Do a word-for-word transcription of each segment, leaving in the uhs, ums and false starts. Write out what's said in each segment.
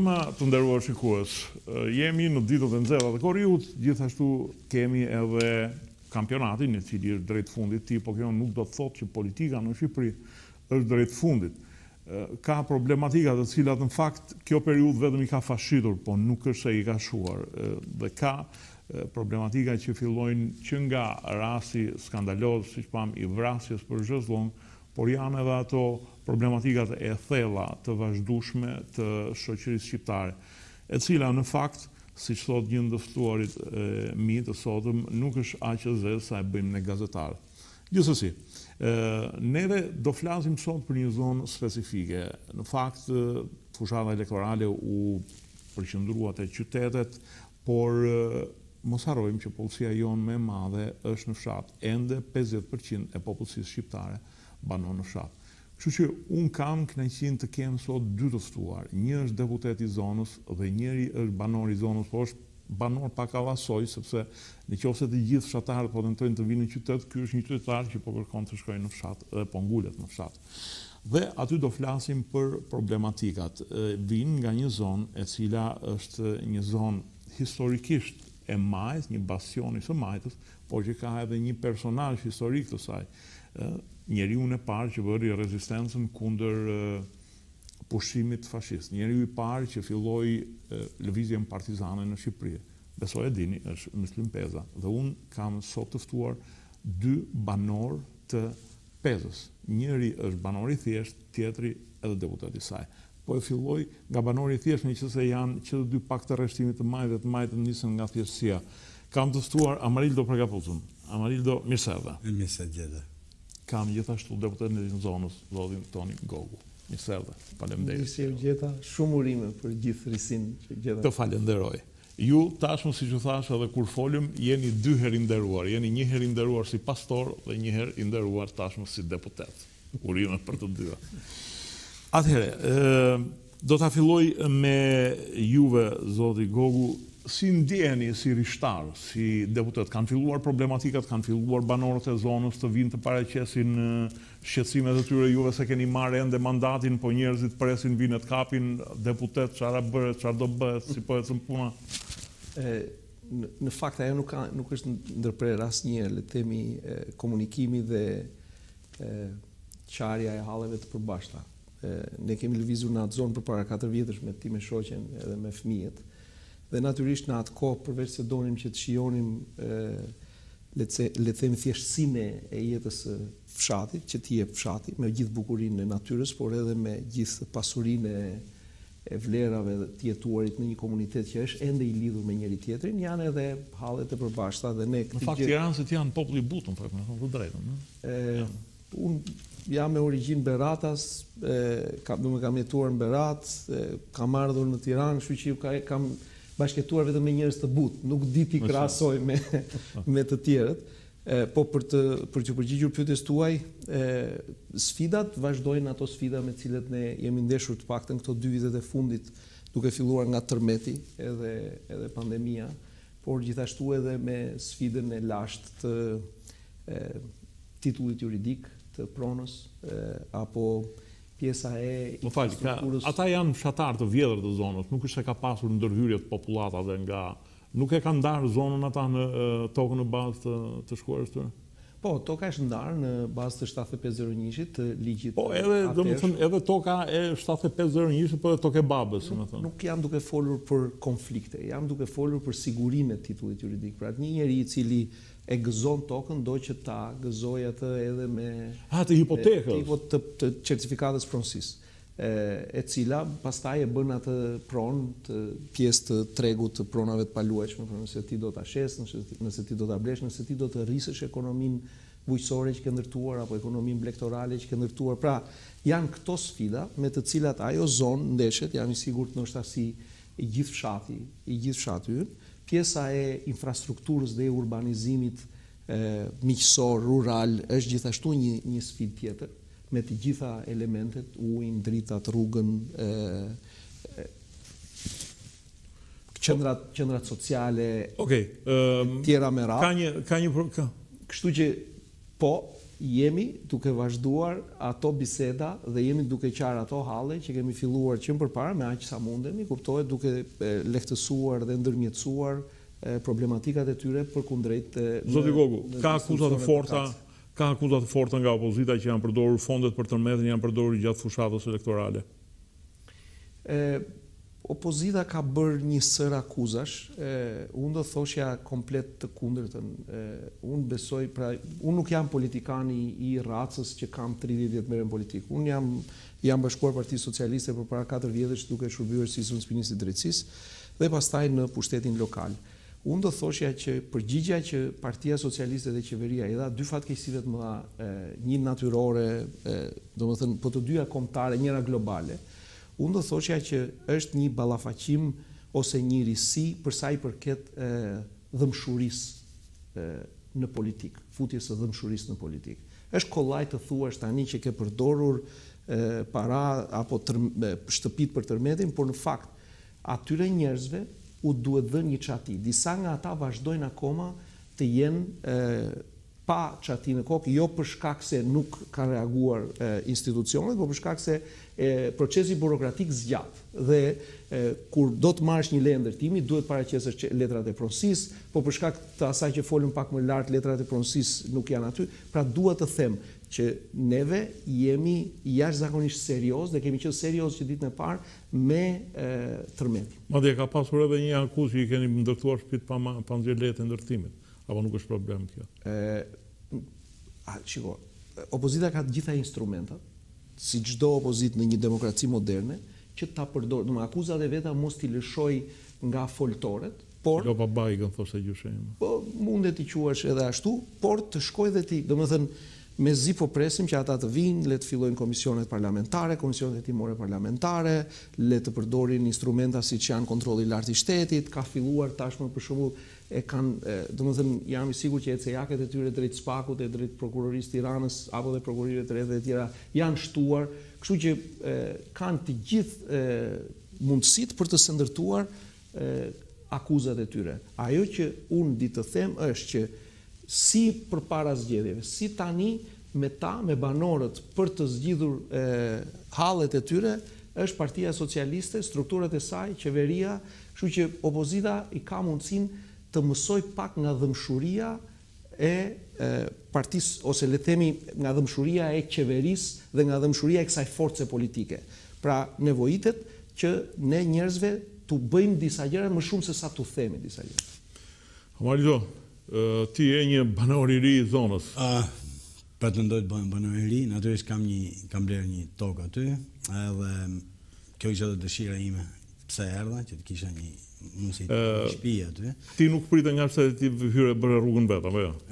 Insomma, të nderuar shikues, jemi në ditët e nxehta të korrikut, gjithashtu kemi edhe kampionatin, i cili është drejt fundit ti, po kjo nuk do të thotë që politika në Shqipëri është drejt fundit. Ka problematika të cilat në fakt kjo periudhë vetëm i ka fashitur, po nuk është se i ka shuar. Dhe ka problematika që fillojnë që nga rasti skandaloz, siç pam, i vrasjes për zhëzllon, por janë edhe ato problematikat e thella të vazhdueshme të shoqërisë shqiptare, e cila në fakt, siç thot një ndëftuarit e mi të sotëm, nuk është aq e zezë sa e bëjmë ne gazetarët. Gjithsesi, neve do flasim sot për një zonë specifike. Në fakt, fushata elektorale u përqendrua te qytetet, por mos harrojmë që policia jonë më e madhe është në fshat. Ende pesëdhjetë përqind e popullsisë shqiptare banon në fshat. Kështu që unë kam kënaqësinë të kem sot dy të ftuar. Një është deputet i zonës dhe njëri është banor i zonës, por është banor pak avasoj, sepse në qoftë se të gjithë fshatarët po tentojnë të vinë në qytet, ky është një qytetar që po kërkon të shkojë në fshat dhe po ngulet në fshat. Dhe aty do flasim për problematikat. Vinë nga një zonë e cila është një zonë historikisht e majt, një bastion i së majtës, por që ka edhe një personazh historik të saj. Njeriu i parë që bëri rezistencën kundër pushimit fashist. Njeriu i parë që filloi lëvizjen partizane në Shqipëri. Besoj e dini, është Myslim Peza. Dhe unë kam sot të ftuar dy banor të Pezës. Njëri është banor i thjesht, tjetri edhe deputet i saj. Po e filloj nga banori i thjesht, meqenëse janë që të dy pak të rreshtimit të majtë dhe të majtë nisën nga thjeshtësia. Kam të ftuar Amarildo Pregapuzun. Amarildo, mirë se erdhe. Mirë se gjete. Kam gjithashtu deputetin e zonës, zotrin Toni Gogu. Mirë se erdhe. Faleminderit. Mirë se u gjeta, shumë urime për gjithë risin që gjeta. Të falenderoj. Ju tashmë, siç u thash edhe kur folëm, jeni dy herë i nderuar. Jeni një herë i nderuar si pastor dhe një herë i nderuar tashmë si deputet. Urime për të dyja. Atëherë, do ta filloj me juve, zoti Gogu. Si ndjeni si rishtar, si deputet? Kanë filluar problematikat, kanë filluar banorët e zonës të vinë të paraqesin shqetësimet e tyre, juve se keni marrë ende mandatin, po njerëzit presin vinë të kapin deputet, çfarë bëhet, çfarë do bëhet, si po ecën puna? Në fakt ajo nuk ka nuk është ndërprer asnjëherë, le të themi, komunikimi dhe qarja e halleve të përbashkëta. Ne kemi lëvizur në atë zonë përpara katër vjetësh me ti me shoqen edhe me fëmijët. Dhe natyrisht në atë kohë, përveç se donim që të shijonim le të themi thjeshtësinë e jetës së fshatit, që t'i jep fshati me gjithë bukurinë e natyrës, por edhe me gjithë pasurinë e vlerave të jetuarit në një komunitet që është ende i lidhur me njëri tjetrin, janë edhe hallet e përbashkëta dhe ne në fakt tirancët janë populli i butë, në fakt, me thonë të drejtën. Unë jam me origjinë Beratas, kam do më kam jetuar në Berat, kam ardhur në Tiranë, kështu që kam bashkëtuar vetëm me njerëz të butë, nuk di ti krahasoj me me të tjerët. Po për të për të përgjigjur pyetjes tuaj, sfidat vazhdojnë ato sfida me të cilat ne jemi ndeshur të paktën këto dy vitet e fundit, duke filluar nga tërmeti edhe edhe pandemia, por gjithashtu edhe me sfidën e lashtë të e, titullit juridik të pronës e, apo pjesa e Më fal, ata janë fshatar të vjetër të zonës, nuk është se ka pasur ndërhyrje të popullatave nga nuk e kanë ndarë zonën ata në tokën në bazë të, të shkuarës tyre. Po, toka është ndarë në bazë të shtatëdhjetë e pesë zero një-shit të ligjit. Po, edhe domethënë edhe toka e shtatëdhjetë e pesë zero një-shit, po edhe tokë e babës, domethënë. Nuk jam duke folur për konflikte, jam duke folur për sigurinë e titullit juridik. Pra një njeri i cili e gëzon tokën, do që ta gëzoj atë edhe me Ah, të hipotekës. Të, të certifikatës pronësisë, e, e cila pastaj e bën atë pronë të pjesë të tregut të pronave të paluajshme, nëse ti do ta shes, nëse, nëse ti do ta blesh, nëse ti do të rrisësh ekonominë bujqësore që ke ndërtuar apo ekonominë blektorale që ke ndërtuar. Pra, janë këto sfida me të cilat ajo zonë ndeshet, jam i sigurt ndoshta si i gjithë fshati, i gjithë fshati ynë. Pjesa e infrastrukturës dhe urbanizimit e, miqësor, rural, është gjithashtu një, një sfidë tjetër, me të gjitha elementet, ujin, dritat, rrugën, e, e, qendrat, qendrat sociale, okay, um, tjera me radhë. Ka një, ka një ka. Kështu që, po, jemi duke vazhduar ato biseda dhe jemi duke qarë ato halle që kemi filluar që më përpara me aq sa mundemi, kuptohet duke lehtësuar dhe ndërmjetësuar problematikat e tyre përkundrejt. Zoti Gogu, ka akuza të forta, ka akuza të forta nga opozita që janë përdorur fondet për tërmetjen, janë përdorur gjatë fushatës elektorale. Opozita ka bërë një sër akuzash, unë do thoshja komplet të kundërtën. Unë besoj, pra, unë nuk jam politikan i, i racës që kam tridhjetë vjet merrem politikë. Unë jam, jam bashkuar Partisë Socialiste për para katër vjetësh duke shërbyer si zëvendësministri i drejtësisë dhe pastaj në pushtetin lokal. Unë do thoshja që përgjigja që Partia Socialiste dhe qeveria i dha dy fatkeqësive të mëdha, një natyrore, domethënë po të dyja kombëtare, njëra globale. Unë do thoshja që është një ballafaqim ose një risi për sa i përket dhëmshurisë në politikë, futjes së dhëmshurisë në politikë. Është kollaj të thuash tani që ke përdorur para apo shtëpit për tërmetin, por në fakt atyre njerëzve u duhet dhënë një çati. Disa nga ata vazhdojnë akoma të jenë pa çati në kokë, jo për shkak se nuk ka reaguar institucionet, por për shkak se procesi burokratik zgjat. Dhe kur do të marrësh një leje ndërtimi, duhet paraqesësh letrat e pronësisë, po për shkak të asaj që folëm pak më lart, letrat e pronësisë nuk janë aty. Pra dua të them që neve jemi jashtëzakonisht serioz dhe kemi qenë serioz që ditën e parë me tërmetin. Madje ka pasur edhe një akuzë që i keni ndërtuar shtëpitë pa pa nxjerrë lejet e ndërtimit. Apo nuk është problem kjo? E, shiko, opozita ka të gjitha instrumentat, si çdo opozitë në një demokraci moderne, që ta përdor, do të akuzat e veta mos t'i lëshoj nga foltoret, por jo babai kanë thosë gjyshem. Po mundet t'i quash edhe ashtu, por të shkoj dhe ti, domethënë me zi po presim që ata të vinë, le të fillojnë komisionet parlamentare, komisionet hetimore parlamentare, le të përdorin instrumenta siç janë kontrolli i lartë i shtetit, ka filluar tashmë për shembull e kanë, domethënë jam i sigurt që E C A-ket e tyre drejt Spakut e drejt prokurorisë Tiranës apo dhe prokurorëve të rrethë të tjera janë shtuar, kështu që e, kanë të gjithë mundësitë për të sëndërtuar akuzat e tyre. Ajo që unë di të them është që si përpara zgjedhjeve, si tani me ta, me banorët për të zgjidhur e, hallet e tyre, është Partia Socialiste, strukturat e saj, qeveria, kështu që opozita i ka mundësinë të mësoj pak nga dhëmshuria e, e partisë, ose le themi nga dhëmshuria e qeverisë dhe nga dhëmshuria e kësaj force politike. Pra nevojitet që ne njerëzve t'u bëjmë disa gjëra më shumë se sa t'u themi disa gjëra. Marizo, ti je një banor i ri i zonës. Uh, pretendoj të bëjmë banor i ri, natyrisht kam një kam blerë një tokë aty, edhe kjo ishte edhe dëshira ime pse erdha, që të kisha një mundësi të shtëpi aty. Ti nuk pritet nga se ti hyre bëre rrugën vet, apo jo?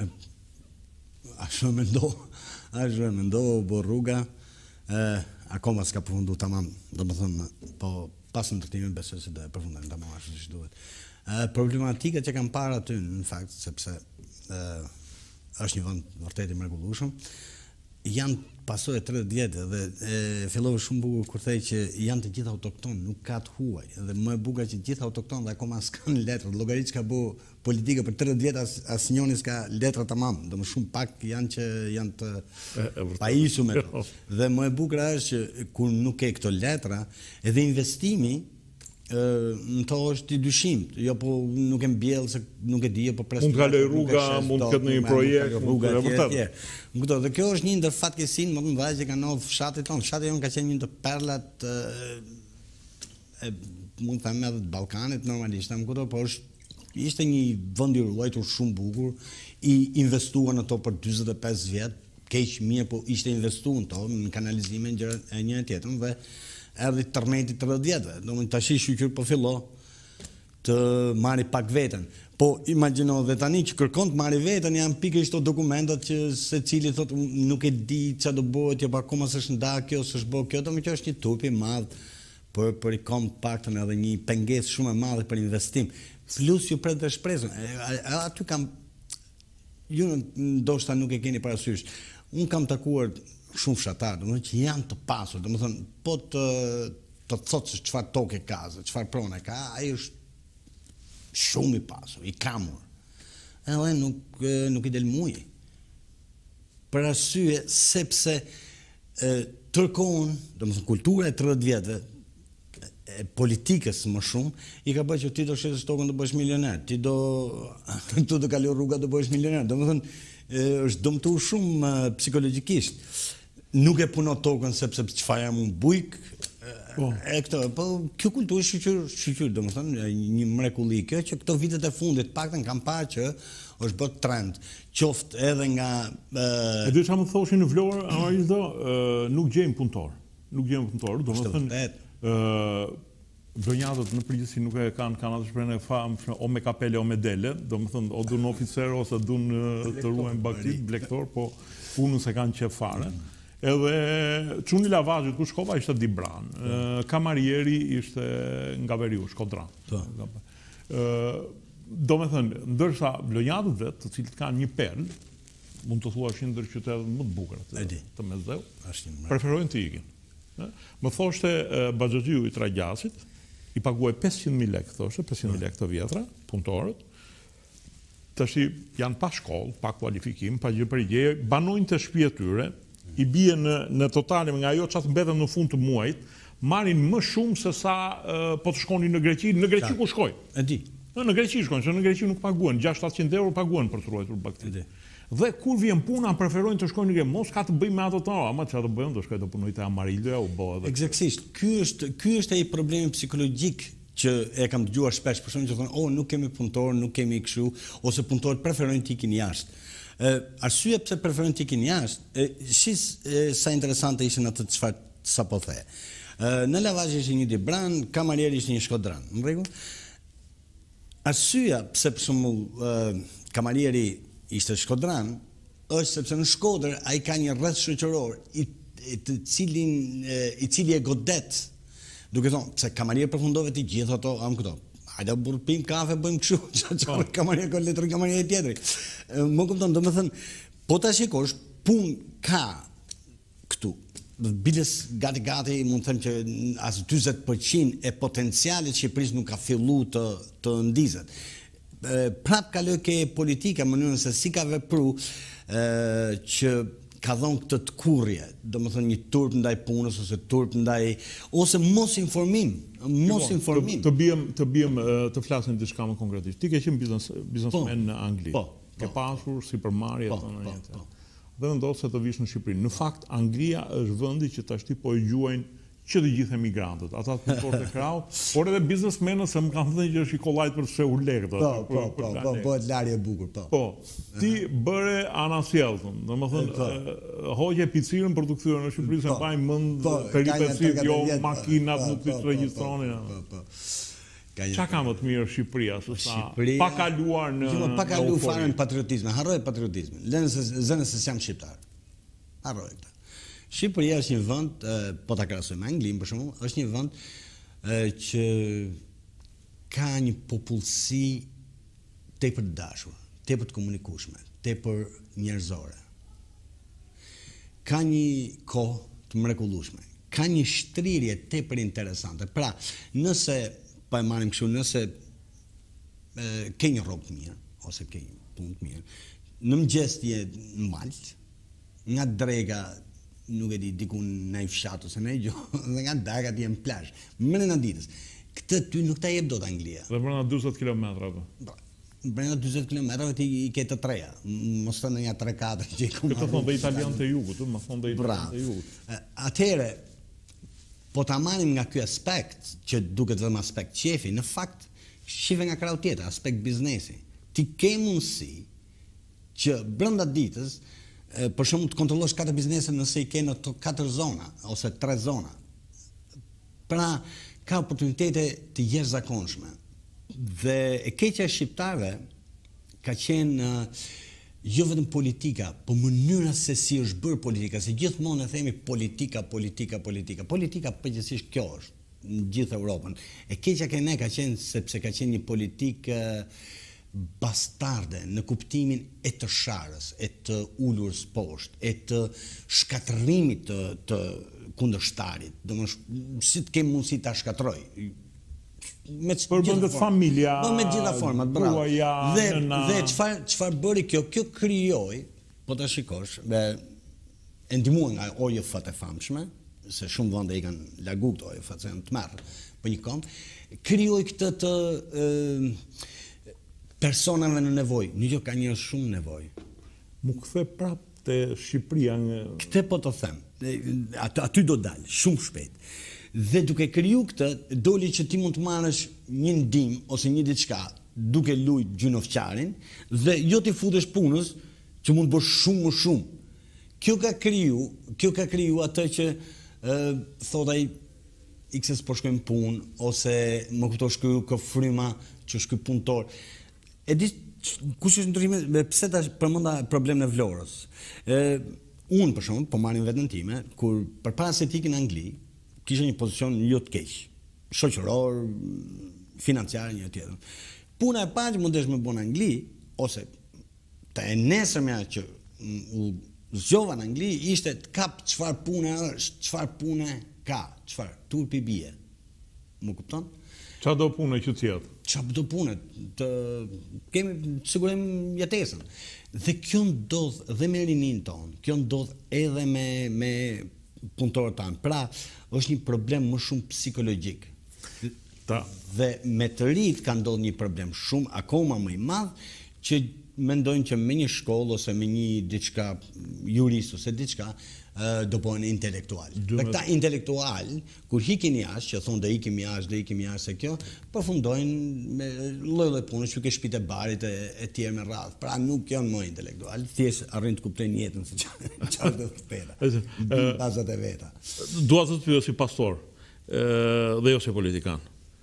Ashtu mendoj, ashtu mendoj, bo rruga, e, akoma s'ka përfundu tamam, domethënë, po pas ndërtimit besoj se do e përfundojmë tamam ashtu siç duhet. Problematikat që kam parë aty, në fakt, sepse e, është një vend vërtet i mrekullueshëm, janë pasojë tridhjetë vjetë dhe e, fillova shumë bukur kur thej që janë të gjithë autoktonë, nuk ka të huaj. Dhe më e bukur që të gjithë autoktonë dhe akoma s'kanë letra. Llogarit ka bu politika për tridhjetë vjet as asnjëri s'ka letra tamam. Do më shumë pak janë që janë të pajisur me to. Dhe më e bukur është që kur nuk ke këto letra, edhe investimi në to është i dyshim, jo po nuk e mbjell se nuk e di, po pres. Mund të kaloj rruga, mund të ketë në një projekt, rruga e vërtetë. Dhe kjo është një ndër fatkeqësinë më të mëdha që kanë ndodhur fshatit tonë. Fshati jonë ka qenë një ndër perlat e mund të them edhe të Ballkanit normalisht, më kupton, por është ishte një vend i ruajtur shumë bukur, i investuar në to për dyzet e pesë vjet, keq mirë, po ishte investuar në to, në kanalizime gjëra e njëra tjetrën dhe erdhi tërmeti tridhjetë vjetëve. Domethënë tash shqyr po fillo të marri pak veten. Po imagjino dhe tani që kërkon të marri veten janë pikërisht ato dokumentat që secili thotë nuk e di çfarë do bëhet, apo akoma s'është ndarë kjo, s'është bërë kjo, domethënë që është një tup i madh për për i kom të paktën edhe një pengesë shumë e madhe për investim. Plus ju pret të shpresën. Aty kam ju ndoshta nuk e keni parasysh. Un kam takuar shumë fshatarë, domethënë që janë të pasur, domethënë po të të thotë se çfarë tokë ka, çfarë prone ka, ai është shumë i pasur, i kamur. Edhe nuk nuk i del muji. për arsye sepse tërkohën, domethënë kultura e tridhjetë vjetëve e politikës më shumë, i ka bërë që ti do shetësh tokën të bësh milioner, ti do tu do kaloj rruga të bësh milioner. Domethënë është dëmtuar shumë psikologjikisht. Nuk e punon tokën sepse çfarë jam unë bujk, oh. e këto, po kjo kulturë shqyr, shqyr, domethënë një mrekulli kjo që këto vitet e fundit paktën kam parë që është bërë trend, qoftë edhe nga... Uh... E dy që më thoshin në Vlorë, Amarindo, uh, nuk gjejmë punëtor. Nuk gjejmë punëtor, do më thënë... Uh, Donjatët në përgjithësi nuk e kanë kanë atë shprehje e famshme o me kapele o me dele, do më thënë o dun oficer ose dun të ruajnë baktit, blektor, po punën se kanë qef fare. Edhe çuni lavazhit ku shkova ishte Dibran, uh, kamarieri ishte nga Veriu, Shkodran. Uh, do me thënë, ndërsa vlonjatët vetë, të cilët kanë një perl, mund të thua është ndër qytetet më të bukura të, të Mesdheu, preferojnë të ikin. Më thoshte uh, Baxhaxhiu i Tragjasit, i paguaj pesëqind mijë lekë, thoshte, pesëqind mijë lekë të vjetra, punëtorët, tash janë pa shkollë, pa kualifikim, pa gjë për gjë, banojnë të shtëpi e tyre, i bie në, në totale nga ajo çfarë mbeten në fund të muajit, marrin më shumë se sa uh, po të shkonin në Greqi, në Greqi ku shkoj? E di. Në Greqi shkojnë, se në Greqi nuk paguhen, gjashtë shtatëqind euro paguhen për të ruajtur baktin. Dhe kur vjen puna, preferojnë të shkojnë në Greqi, mos ka të bëjmë me ato të, ama çfarë të bëjmë, do shkoj të punoj te Amarildoja, u bë edhe. Eksaktësisht. Ky është ky është ai problemi psikologjik që e kam dëgjuar shpesh, për shembull që thonë, "Oh, nuk kemi punëtor, nuk kemi kështu", ose punëtorët preferojnë të ikin jashtë. Ë, arsyeja pse preferojnë të ikin jashtë, shis sa interesante ishin ato çfarë sapo the. Ë, në lavazh ishte një Dibran, kamarieri ishte një Shkodran. Në rregull? Arsyeja pse për shembull kamarieri ishte Shkodran, është sepse në Shkodër ai ka një rreth shoqëror i, i të cilin i cili e godet, duke thonë, pse kamarier përfundove ti gjithë ato, am këto. Hajde burr pim kafe, bëjmë kështu, çfarë kamarier ka letër kamarier tjetri. Më kupton, domethënë, po ta shikosh, punë ka këtu. Biles gati gati mund të them që as dyzet përqind e potencialit Shqipërisë nuk ka filluar të të ndizet. Prap kaloj ke politika në mënyrën se si ka vepru që ka dhënë këtë të kurrje, domethënë një turp ndaj punës ose turp ndaj ose mos informim, mos informim. Të bijem të bijem të flasim diçka më konkretisht. Ti ke qenë biznes biznesmen në Angli. Po. Ke pasur sipërmarrje ato në jetë. Dhe vendos se të vish në Shqipëri. Në fakt Anglia është vendi që tash po e gjuajnë që të gjithë emigrantët, ata të punëtorët e krau, por edhe biznesmenët se më kanë thënë që është i kollajt për se u lekë. Po, po, po, po, bëhet larje e bukur, po. Po, ti bëre anasjellën, domethënë hoqe picirën për të kthyer në Shqipëri se mbaj mend peripecit, jo makinat nuk të regjistronin. Po, po. Çka ka më të mirë Shqipëria se sa pa kaluar në Jo, pa kaluar fare në patriotizëm, harroj patriotizmin. Lënë se zënë se jam shqiptar. Harroj këtë. Shqipëria është një vend, po ta krahasojmë me Anglinë për shembull, është një vend që ka një popullsi tepër të dashur, tepër të komunikueshme, tepër njerëzore. Ka një kohë të mrekullueshme, ka një shtrirje tepër interesante. Pra, nëse pa e marrim kështu, nëse ke një rrogë të mirë ose ke një punë të mirë, në mëngjes je në Malt, nga drega nuk e di, diku në i fshat ose në i gjo, dhe nga daga ti e në plash, mërën në ditës. Këtë ty nuk ta jep do të Anglia. Dhe brenda dyzet kilometra, po? Brenda dyzet kilometra ti i ke të treja, mos të në një tre katër që i kumë. Këtë thonë dhe italian të jugut, më thonë dhe italian të jugut. Atëhere, po ta marim nga ky aspekt, që duket vetëm aspekt qefi, në fakt, shive nga krau tjetër, aspekt biznesi. Ti ke mundësi që brenda ditës, për shumë të kontrollosh katër biznese nëse i ke në katër zona, ose tre zona. Pra, ka oportunitete të jashtëzakonshme. Dhe e keqja e shqiptarëve ka qenë jo vetëm politika, po mënyra se si është bërë politika, se gjithmonë e themi politika, politika, politika. Politika përgjithsisht kjo është në gjithë Europën. E keqja ke ne ka qenë sepse ka qenë një politikë bastarde në kuptimin e të sharës, e të ulurës poshtë, e të shkatërimit të, të kundërshtarit. Domethënë, si të kemë mundësi ta shkatroj. Me përmendet familja, me gjitha format, bravo. Dhe dhe çfarë çfarë bëri kjo? Kjo krijoi po ta shikosh, be, e ndihmuar nga O J F-t e famshme, se shumë vende i kanë largu këto O J F-t, se janë të merr për një kënd, krijoi këtë të e, personave në nevojë. Një gjë ka njerëz shumë nevojë. Mu kthe prap te Shqipëria nga Këtë po të them. Aty, aty do dalë shumë shpejt. Dhe duke kriju këtë, doli që ti mund të marrësh një ndihmë ose një diçka duke lujt gjynofçarin dhe jo ti futesh punës që mund të bësh shumë më shumë. Kjo ka kriju, kjo ka kriju atë që ë thot ai X po shkojmë punë ose më kuptosh ky ka fryma që është ky punëtor. E di kush është ndryshimi, pse tash përmenda problemin e Vlorës. Ë unë për shembull, po marrim veten time, kur përpara se të ikin në Angli, kisha një pozicion jo të keq, shoqëror, financiar një tjetër. Puna e parë që mundesh me bën në Angli ose të e nesërmja që u zgjova në Angli ishte të kap çfarë pune është, çfarë pune ka, çfarë turpi bie. Më kupton? Qa do punë që tjetë? Qa do punë, të kemi të sigurim jetesën. Dhe kjo ndodh dhe me rinin tonë, kjo ndodh edhe me, me punëtorët tanë. Pra, është një problem më shumë psikologjik. Ta. Dhe me të rritë ka ndodh një problem shumë, akoma më i madh, që mendojnë që me një shkollë ose me një diçka jurist ose diçka, do bëhen intelektual. Dhe këta intelektual, kur hikin jashtë, që thonë dhe ikim jashtë, dhe ikim jashtë se kjo, përfundojnë me lloj-lloj punësh, që ke shtëpitë e barit e, e tjerë me radhë. Pra nuk janë më intelektual, thjesht arrin të kuptojnë jetën se çfarë do të thëta. Bazat e veta. Dua të të pyes si pastor, dhe jo si politikan.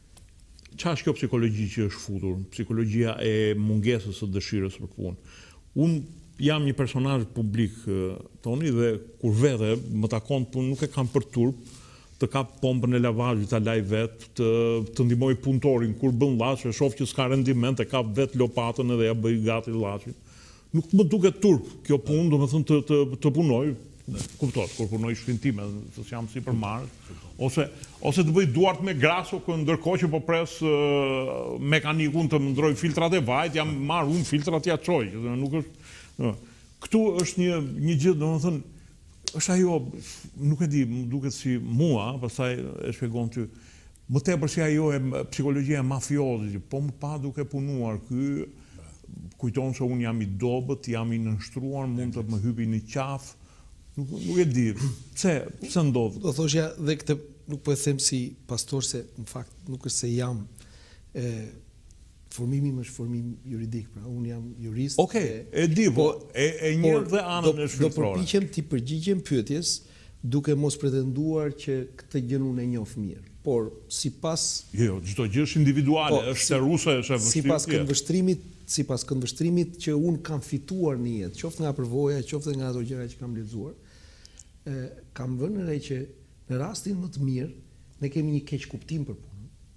Qa është kjo psikologji që është futur? Psikologjia e mungesës së dëshirës për punë. Unë jam një personazh publik, Toni, dhe kur vete më takon punë, nuk e kam për turp të kap pompën e lavazhit, ta laj vet, të, të ndihmoj punëtorin kur bën llaç, e shoh që s'ka rendiment, e kap vet lopatën edhe ja bëj gati llaçin. Nuk më duket turp kjo punë, domethënë të, të, të punoj, kuptohet, kur punoj shpinë time, se jam sipërmarrës, ose ose të bëj duart me graso, ndërkohë që po pres uh, mekanikun të më ndroj filtrat e vajt, jam marr unë filtrat ja çoj, nuk është. No. Këtu është një një gjë, domethënë, është ajo, nuk e di, më duket si mua, pastaj e shpjegon ty, më tepër si ajo e psikologjia mafioze, që po më pa duke punuar ky, kujton se unë jam i dobët, jam i nënshtruar, mund të më hypi në qaf. Nuk, nuk e di, pse, pse ndodh? Do thoshja dhe këtë nuk po e them si pastor, se në fakt nuk është se jam e, formimi më është formim juridik, pra unë jam jurist. Okej, okay, e di, po e, e njërë dhe anën e shfiltrore. Do përpiqem ti përgjigjem pyetjes duke mos pretenduar që këtë gjën unë e njoh mirë. Por sipas Jo, çdo gjë është individuale, po, është seruse, është e vështirë. Sipas këndvështrimit, sipas këndvështrimit që unë kam fituar në jetë, qoftë nga përvoja, qoftë nga ato gjëra që kam lexuar, e, kam vënë re që në rastin më të mirë ne kemi një keq kuptim për punën,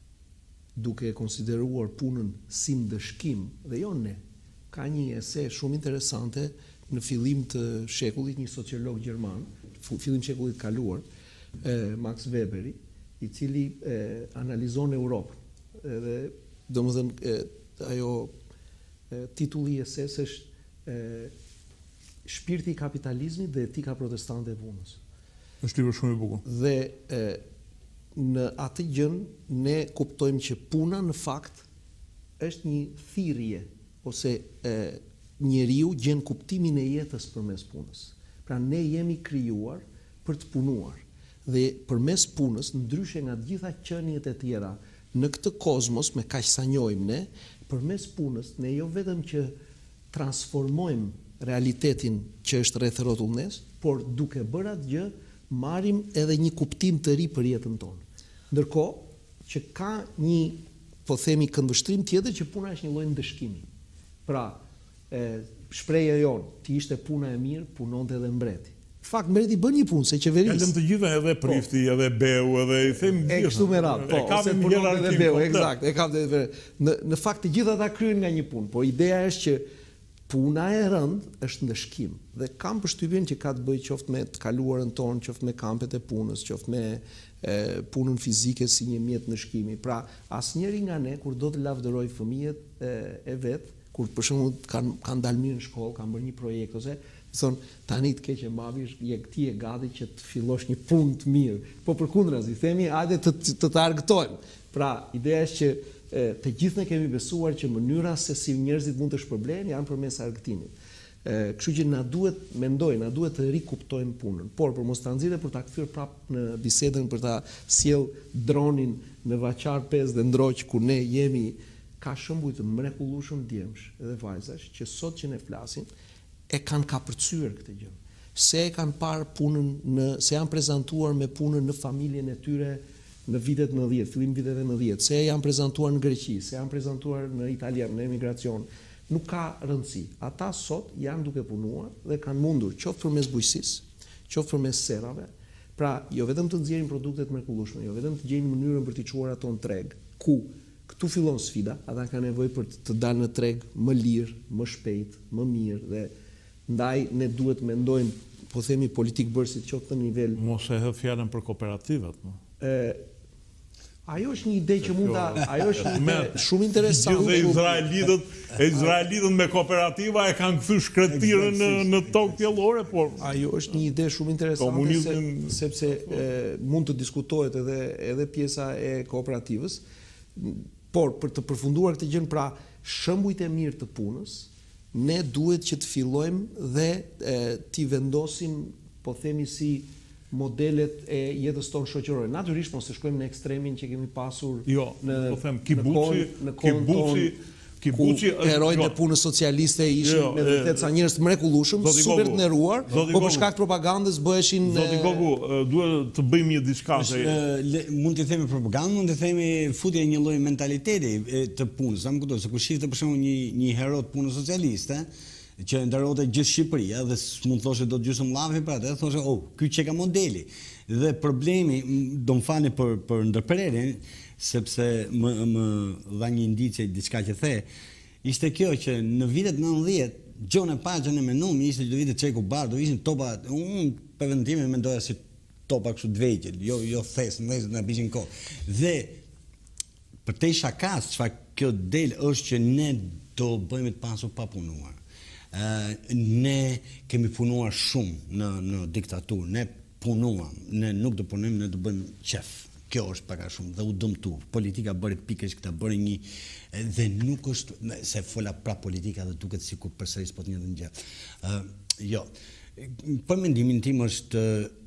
duke konsideruar punën si ndëshkim, dhe jo ne. Ka një ese shumë interesante në fillim të shekullit, një sociolog gjerman, fillim shekullit kaluar, eh, Max Weberi, i cili eh, analizon Europën. Dhe domethënë eh, ajo eh, titulli i eses është eh, shpirti i kapitalizmit dhe etika protestante e punës. Është libër shumë i bukur. Dhe eh, në atë gjën ne kuptojmë që puna në fakt është një thirrje ose e, njeriu gjen kuptimin e jetës përmes punës. Pra ne jemi krijuar për të punuar dhe përmes punës, ndryshe nga të gjitha qeniet e tjera në këtë kozmos me kaq sa njohim ne, përmes punës ne jo vetëm që transformojmë realitetin që është rreth rrotullnes, por duke bërë atë gjë marrim edhe një kuptim të ri për jetën tonë. Ndërkohë që ka një, po themi, këndvështrim tjetër që puna është një lloj ndëshkimi. Pra, e, shpreja jonë, ti ishte puna e mirë, punonte edhe mbreti. Fakt, mbreti bën një punë, se qeverisë. Kalëm të gjitha edhe prifti, po, edhe beu, edhe i them gjitha. E kështu me radhë, po, se punonte edhe beu, eksakt, e kam të në, në fakt të gjitha ta kryen nga një punë, po ideja është që puna e rënd është ndëshkim. Dhe kam përshtypjen që ka të bëjë qoftë me të kaluarën tonë, qoftë me kampet e punës, qoftë me e, punën fizike si një mjet ndëshkimi. Pra, asnjëri nga ne kur do të lavdëroj fëmijët e, e vet, kur për shembull kanë kanë dalë mirë në shkollë, kanë bërë një projekt ose thonë tani të keq e mbavi, je ti e gati që të fillosh një punë të mirë. Po përkundrazi, themi hajde të të, të, të argëtojmë. Pra, ideja është që e, të gjithë ne kemi besuar që mënyra se si njerëzit mund të shpërblehen janë përmes argëtimit. Kështu që na duhet mendoj, na duhet të rikuptojmë punën. Por për mos ta nxirë për ta kthyer prapë në bisedën për ta sjell dronin në Vaçar pesë dhe Ndroq ku ne jemi, ka shembuj të mrekullueshëm djemsh edhe vajzash që sot që ne flasim e kanë kapërcyer këtë gjë. Se e kanë parë punën në, se janë prezantuar me punën në familjen e tyre në vitet nëntëdhjetë, fillim viteve nëntëdhjetë, se janë prezantuar në Greqi, se janë prezantuar në Itali, në emigracion. Nuk ka rëndësi. Ata sot janë duke punuar dhe kanë mundur qoftë përmes bujqësisë, qoftë përmes serave. Pra, jo vetëm të nxjerrin produkte të mrekullueshme, jo vetëm të gjejnë mënyrën për t'i çuar ato në treg, ku këtu fillon sfida, ata kanë nevojë për të dalë në treg më lirë, më shpejt, më mirë dhe ndaj ne duhet mendojmë, po themi politik bërësit qoftë në nivel. Mos e hë fjalën për kooperativat, më. Ë Ajo është një ide që mund ta, ajo është një ide shumë interesante. Dhe izraelitët, izraelitët me kooperativa e kanë kthyr shkretirën në, në tokë tjellore, por ajo është një ide shumë interesante komunizmin... se, sepse e, mund të diskutohet edhe edhe pjesa e kooperativës, por për të përfunduar këtë gjë, pra shembujt e mirë të punës, ne duhet që të fillojmë dhe e, t'i vendosim, po themi si modelet e jetës tonë shoqërore. Natyrisht mos e shkojmë në ekstremin që kemi pasur jo, në po them kibuçi, në kohën tonë, ku herojtë e punës socialiste ishin me vërtet sa njerëz të mrekullueshëm, super të nderuar, po për shkak të propagandës bëheshin. Zoti Gogu, duhet të bëjmë një diçka se mund të themi propagandë, mund të themi futje një lloj mentaliteti të punës. Sa më kuptoj se kur shifte për shembull një një hero të punës socialiste, që ndarote gjithë Shqipëria dhe s'mund thoshe do të gjysmë llafi për atë, thoshe, oh, ky që ka modeli. Dhe problemi, do më fani për, për ndërprerjen, sepse më, më dha një indicie diçka që the, ishte kjo që në vitet nëntëdhjetë, gjon e parë që ne mendom ishte që vitet Çeku Bar, do ishin topa, unë për vendime mendoja si topa kështu të vegjël, jo jo thes, në na bishin kohë. Dhe për te shakas, çfarë kjo del është që ne do bëjmë të pasur pa punuar. Uh, ne kemi punuar shumë në, në diktaturë, ne punuam, ne nuk do punojmë, ne do bëjmë qef. Kjo është pak a shumë dhe u dëmtu. Politika bëri pikërisht këtë, bëri një dhe nuk është se fola pra politika dhe duket sikur përsëris po të njëjtën gjë. Uh, jo. Për mendimin tim është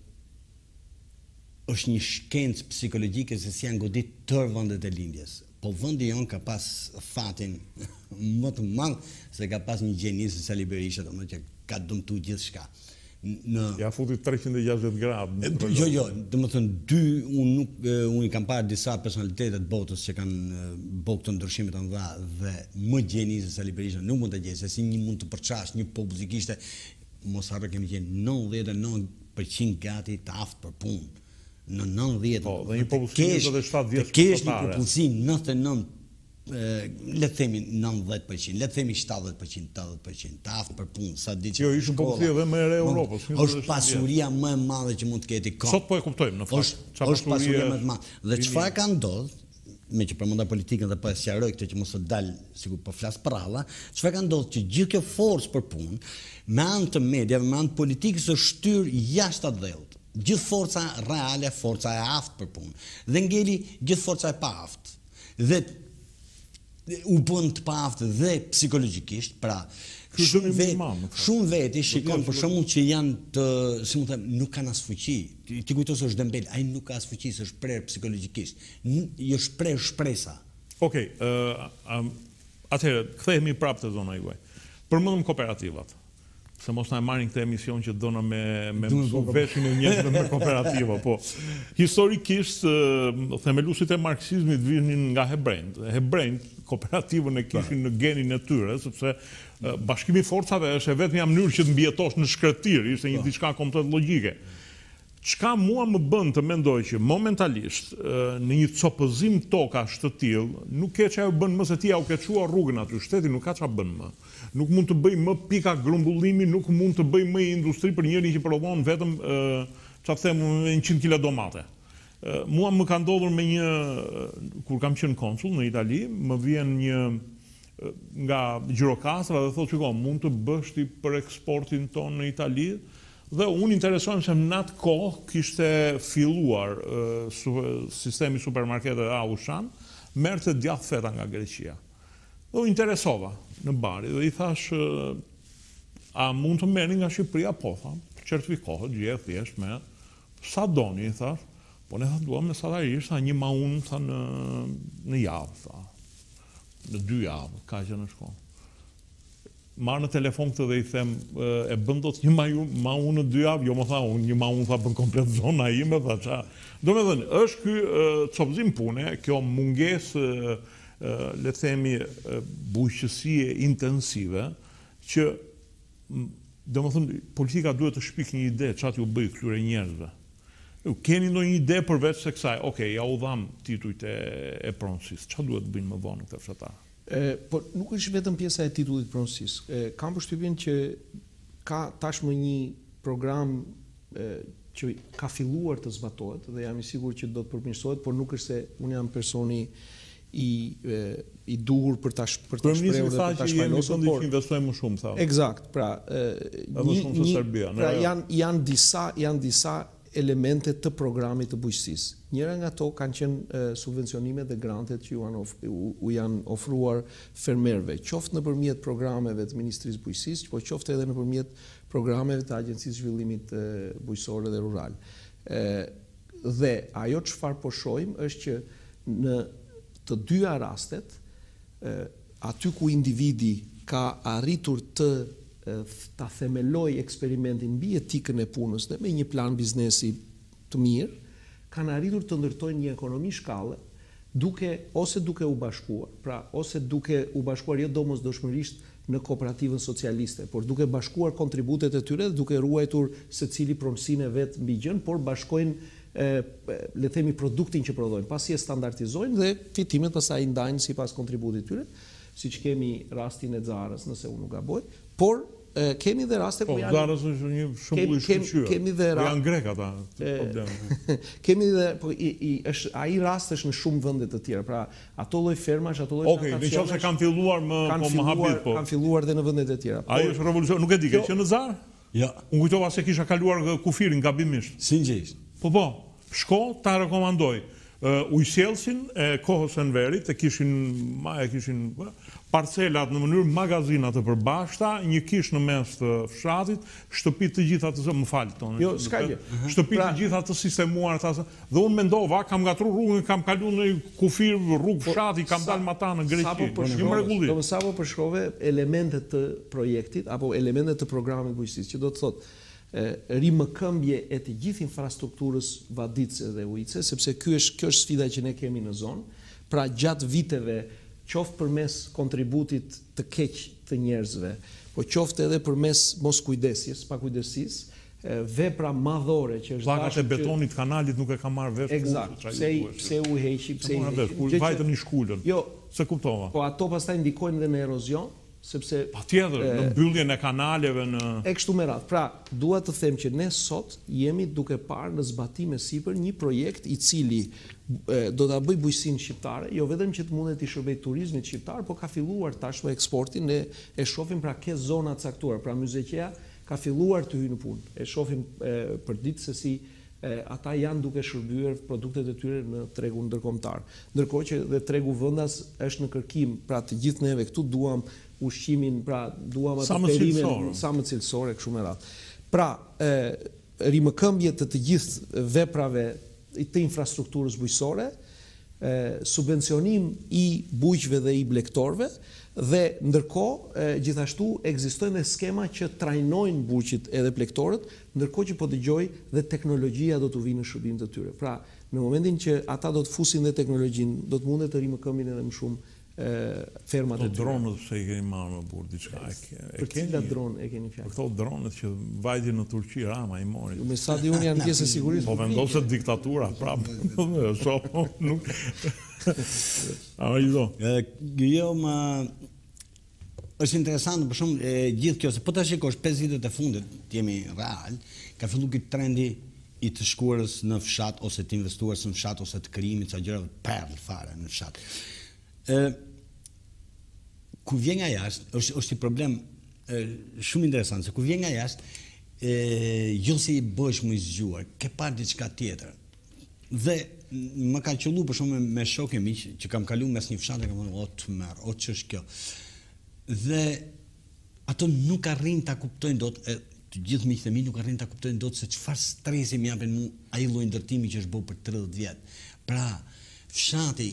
është një shkencë psikologjike se si janë godit tërë vendet e lindjes. Po vendi jon ka pas fatin më të madh se ka pas një gjenisë Sali Berisha, domethënë që ka dëmtuar gjithçka. Në ja futi treqind e gjashtëdhjetë gradë. Jo, jo, domethënë dy unë nuk unë kam parë disa personalitete të botës që kanë bërë këto ndryshime të mëdha dhe më gjenisë Sali Berisha nuk mund ta gjej se si një mund të përçash një popull që kishte mos harro kemi qenë nëntëdhjetë e nëntë përqind gati të aftë për punë. Në nëntëdhjetë po, dhe një popullsi të shtatë vjeç. Kesh një popullsi nëntëdhjetë e nëntë le të themi nëntëdhjetë përqind, le të themi shtatëdhjetë përqind, tetëdhjetë përqind, të aftë për punë, sa di që. Jo, ishte popullsia edhe më e re e Europës. Është pasuria më e madhe që mund të ketë kom. Sot po e kuptojmë në fakt. Është pasuria më e madhe. Dhe çfarë ka ndodhur, me që përmenda politikën dhe po e sqaroj këtë që mos të dal sikur po flas për ralla, çfarë ka ndodhur që gjithë kjo forcë për punë, me anë të mediave, me anë të politikës është shtyr jashtë atë dhëut. Gjithë forca reale, forca e aftë për punë. Dhe ngeli gjithë forca e pa aftë. Dhe u bën të pa aftë dhe psikologjikisht, pra shumë vetë, shumë vetë shikon për shembull që janë të, si mund të them, nuk kanë as fuqi. Ti kujtos është Dembele, ai nuk ka as fuqi, është prerë psikologjikisht. Jo shpreh shpresa. Okej, ë atëherë kthehemi prapë te zona juaj. Përmendëm kooperativat. Se mos na e marrin këtë emision që dona me me veshin e njerëzve me kooperativa, po. Historikisht themeluesit e marksizmit vinin nga hebrejt. Hebrejt kooperativën e kishin në genin e tyre, sepse bashkimi i forcave është vetëm mënyrë që të mbijetosh në shkretir, ishte një diçka komplet logjike. Çka mua më bën të mendoj që momentalisht në një copëzim tokash të tillë, nuk ke çfarë bën më se ti au ke çuar rrugën aty, shteti nuk ka çfarë bën më. Nuk mund të bëj më pika grumbullimi, nuk mund të bëj më industri për njëri që prodhon vetëm çfarë them me njëqind kilo domate. Mua më ka ndodhur me një kur kam qenë konsul në Itali, më vjen një nga Gjirokastra dhe thotë shiko, mund të bësh ti për eksportin ton në Itali. Dhe unë interesohem se në atë kohë kishte filluar uh, su, sistemi supermarkete Auchan, merrte djathtë feta nga Greqia. Dhe u interesova në Bari dhe i thash uh, a mund të merrni nga Shqipëria? Po, tha, certifikohet gjithë thjesht me sa doni, i thash. Po ne tha duam me salarisht, tha një maun tha në, në javë, tha. Në dy javë, ka që në shkollë. Marë në telefon këtë dhe i them, e bën dot një maun në dy javë, jo më tha, unë një maun tha bën komplet zona ime, tha qa. Do me dhënë, është ky copëzim pune, kjo munges, le themi, bujqësie intensive, që, do me thënë, politika duhet të shpik një ide, qatë ju bëjë këtyre njerëzve. Keni ndonjë ide përveç se kësaj, okej, ja u dham titujt e, e pronësisë, çfarë duhet të bëjnë më vonë këtë fshatarë? Po nuk është vetëm pjesa e titullit pronësisë. Kam përshtypjen që ka tashmë një program e, që ka filluar të zbatohet dhe jam i sigurt që do të përmirësohet, por nuk është se unë jam personi i e, i duhur për ta për ta shprehur dhe për ta shpalosur, por investojmë më shumë, tha. Eksakt, pra, e, një, shumë se Serbia, pra janë janë disa janë disa elemente të programit të bujqësisë. Njëra nga to kanë qenë uh, subvencionimet dhe grantet që ju, of, u, u janë ofruar fermerëve, qoftë nëpërmjet programeve të Ministrisë Bujqësisë, po qoftë edhe nëpërmjet programeve të Agjencisë Zhvillimit uh, Bujqësor dhe Rural. Uh, dhe ajo çfarë po shohim është që në të dyja rastet, uh, aty ku individi ka arritur të ta themeloj eksperimentin mbi etikën e punës dhe me një plan biznesi të mirë, kanë arritur të ndërtojnë një ekonomi shkallë, duke ose duke u bashkuar, pra ose duke u bashkuar jo domosdoshmërisht në kooperativën socialiste, por duke bashkuar kontributet e tyre dhe duke ruajtur secili pronësinë e vet mbi gjën, por bashkojnë e, le themi produktin që prodhojnë, pasi e standardizojnë dhe fitimet pastaj ndajnë sipas kontributit tyre, siç kemi rastin e Zarës, nëse unë nuk gaboj. Por e, kemi dhe raste po, ku janë... Zarës është një shembull i shkëlqyer. Kemi dhe raste... Janë grek ata, problem. Kemi dhe... Po, i, i, është, ai rast është në shumë vende të tjera. Pra, ato lloj fermash, ato lloj Okej, okay, nëse kanë filluar më kanë po më hapit, po. Kanë filluar dhe në vendet e tjera. Ai është revolucion, nuk e di, ke qenë në Zarë? Jo. Unë kujtova se kisha kaluar kufirin gabimisht. Sinqerisht. Po po, shko, ta rekomandoj. Uh, ujësjelsin e kohës së Enverit, e kishin, ma e kishin parcelat në mënyrë magazina të përbashkëta, një kish në mes të fshatit, shtëpi të gjitha të më fal tonë. Jo, s'ka gjë. Shtëpi të gjitha të sistemuar të dhe unë mendova, kam gatru rrugën, kam kalu në kufir rrugë fshati, kam dalë mata në Greqi. Një mrekulli. Do më sapo përshkrove elementet të projektit apo elementet të programit bujqësisë, që do të thotë rimëkëmbje e të gjithë infrastrukturës vaditëse dhe ujitëse, sepse kjo është, kjo është sfida që ne kemi në zonë, pra gjatë viteve, qoftë përmes kontributit të keq të njerëzve, po qoftë edhe përmes mos kujdesjes, pa kujdesisë, vepra madhore që është Llagat e betonit kanalit nuk e ka marrë vesh. Eksakt, pse pse u heqi, pse i heqi. Vajtën i shkullën. Jo, se kuptova. Po ato pastaj ndikojnë edhe në erozion, sepse patjetër në mbylljen e kanaleve në e kështu me radhë. Pra, dua të them që ne sot jemi duke parë në zbatim e sipër një projekt i cili e, do ta bëj bujqësinë shqiptare, jo vetëm që të mundet të shërbej turizmit shqiptar, por ka filluar tashmë eksportin, ne e shohim pra ke zona të caktuara, pra Myzeqeja ka filluar të hyjë në punë. E shohim e, për ditë se si e, ata janë duke shërbyer produktet e tyre në tregun ndërkombëtar. Ndërkohë që dhe tregu vendas është në kërkim, pra të gjithë neve këtu duam ushqimin, pra duam atë perimen sa më cilësore kështu me radhë. Pra, e, rimëkëmbje të të gjithë veprave të infrastrukturës bujqësore, e, subvencionim i bujqëve dhe i blektorëve, dhe ndërkohë gjithashtu ekzistojnë dhe skema që trajnojnë bujqit edhe plektorët, ndërkohë që po dëgjoj dhe teknologjia do të vinë në shërbim të tyre. Pra, në momentin që ata do të fusin dhe teknologjinë, do të mundet të rimëkëmbin edhe më shumë fermat e tyre. Këto dronët se i keni marrë më burr diçka. Për cilat dronë e keni fjalë? Për këto dronët që vajti në Turqi Rama i mori. Me sa di unë janë pjesë e sigurisë. Po vendoset diktatura prapë. So nuk. A i do. Jo, ma është interesant për shumë gjithë kjo, se po ta shikosh pesë vitet e fundit, jemi real, ka filluar ky trendi i të shkuarës në fshat ose të investuarës në fshat ose të krijimit ca gjëra perl fare në fshat. Ë Kur vjen nga jashtë, është është një problem e, shumë interesant, se kur vjen nga jashtë, jo se i bësh më i zgjuar, ke parë diçka tjetër. Dhe më ka qellu për shumë me shokë mi që kam kalu mes një fshati, kam thënë, o të merë, o që është kjo. Dhe ato nuk arrin ta kuptojnë dot, e, të gjithë miqtë e mi nuk arrin ta kuptojnë dot se çfarë stresi më japin mua ai lloj ndërtimi që është bërë për tridhjetë vjet. Pra, fshati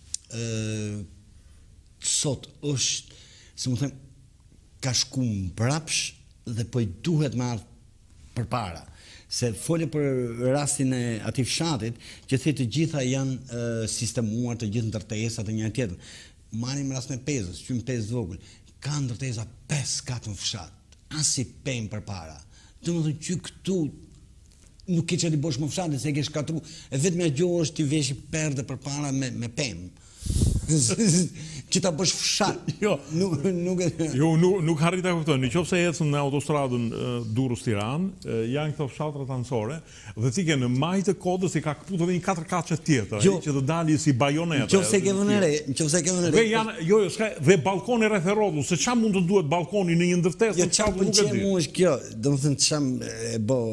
ë sot është, si më them, ka shku mbrapsh dhe po i duhet me ardhë përpara. Se fole për rastin e atij fshatit, që thë të gjitha janë uh, sistemuar, të gjithë ndërtesat e njëra tjetrën. Marrim rastin e Pezës, qymë Pezë vogël, ka ndërtesa pesë katë në fshat, as i pemë përpara. Domethënë që këtu nuk ke çati bosh më fshatin, se e ke shkatru, e vetëm ajo është ti veshi perde përpara me me pemë. Që ta bësh fshat. Jo, nuk nuk jo, nuk nuk harri ta kuptoj. Nëse ecën në autostradën uh, Durrës-Tiranë, uh, janë këto fshatra anësore dhe ti ke në majtë të kodës i ka kputur edhe një katër kaçe tjetër, jo, që të dalë si bajoneta. Nëse ke vënë re, nëse ke vënë re. Dhe janë, jo, jo, s'ka, dhe balkoni rreth e rrotull, se çfarë mund të duhet balkoni në një ndërtesë? Jo, çfarë pëlqen mua është kjo, domethënë çam e bë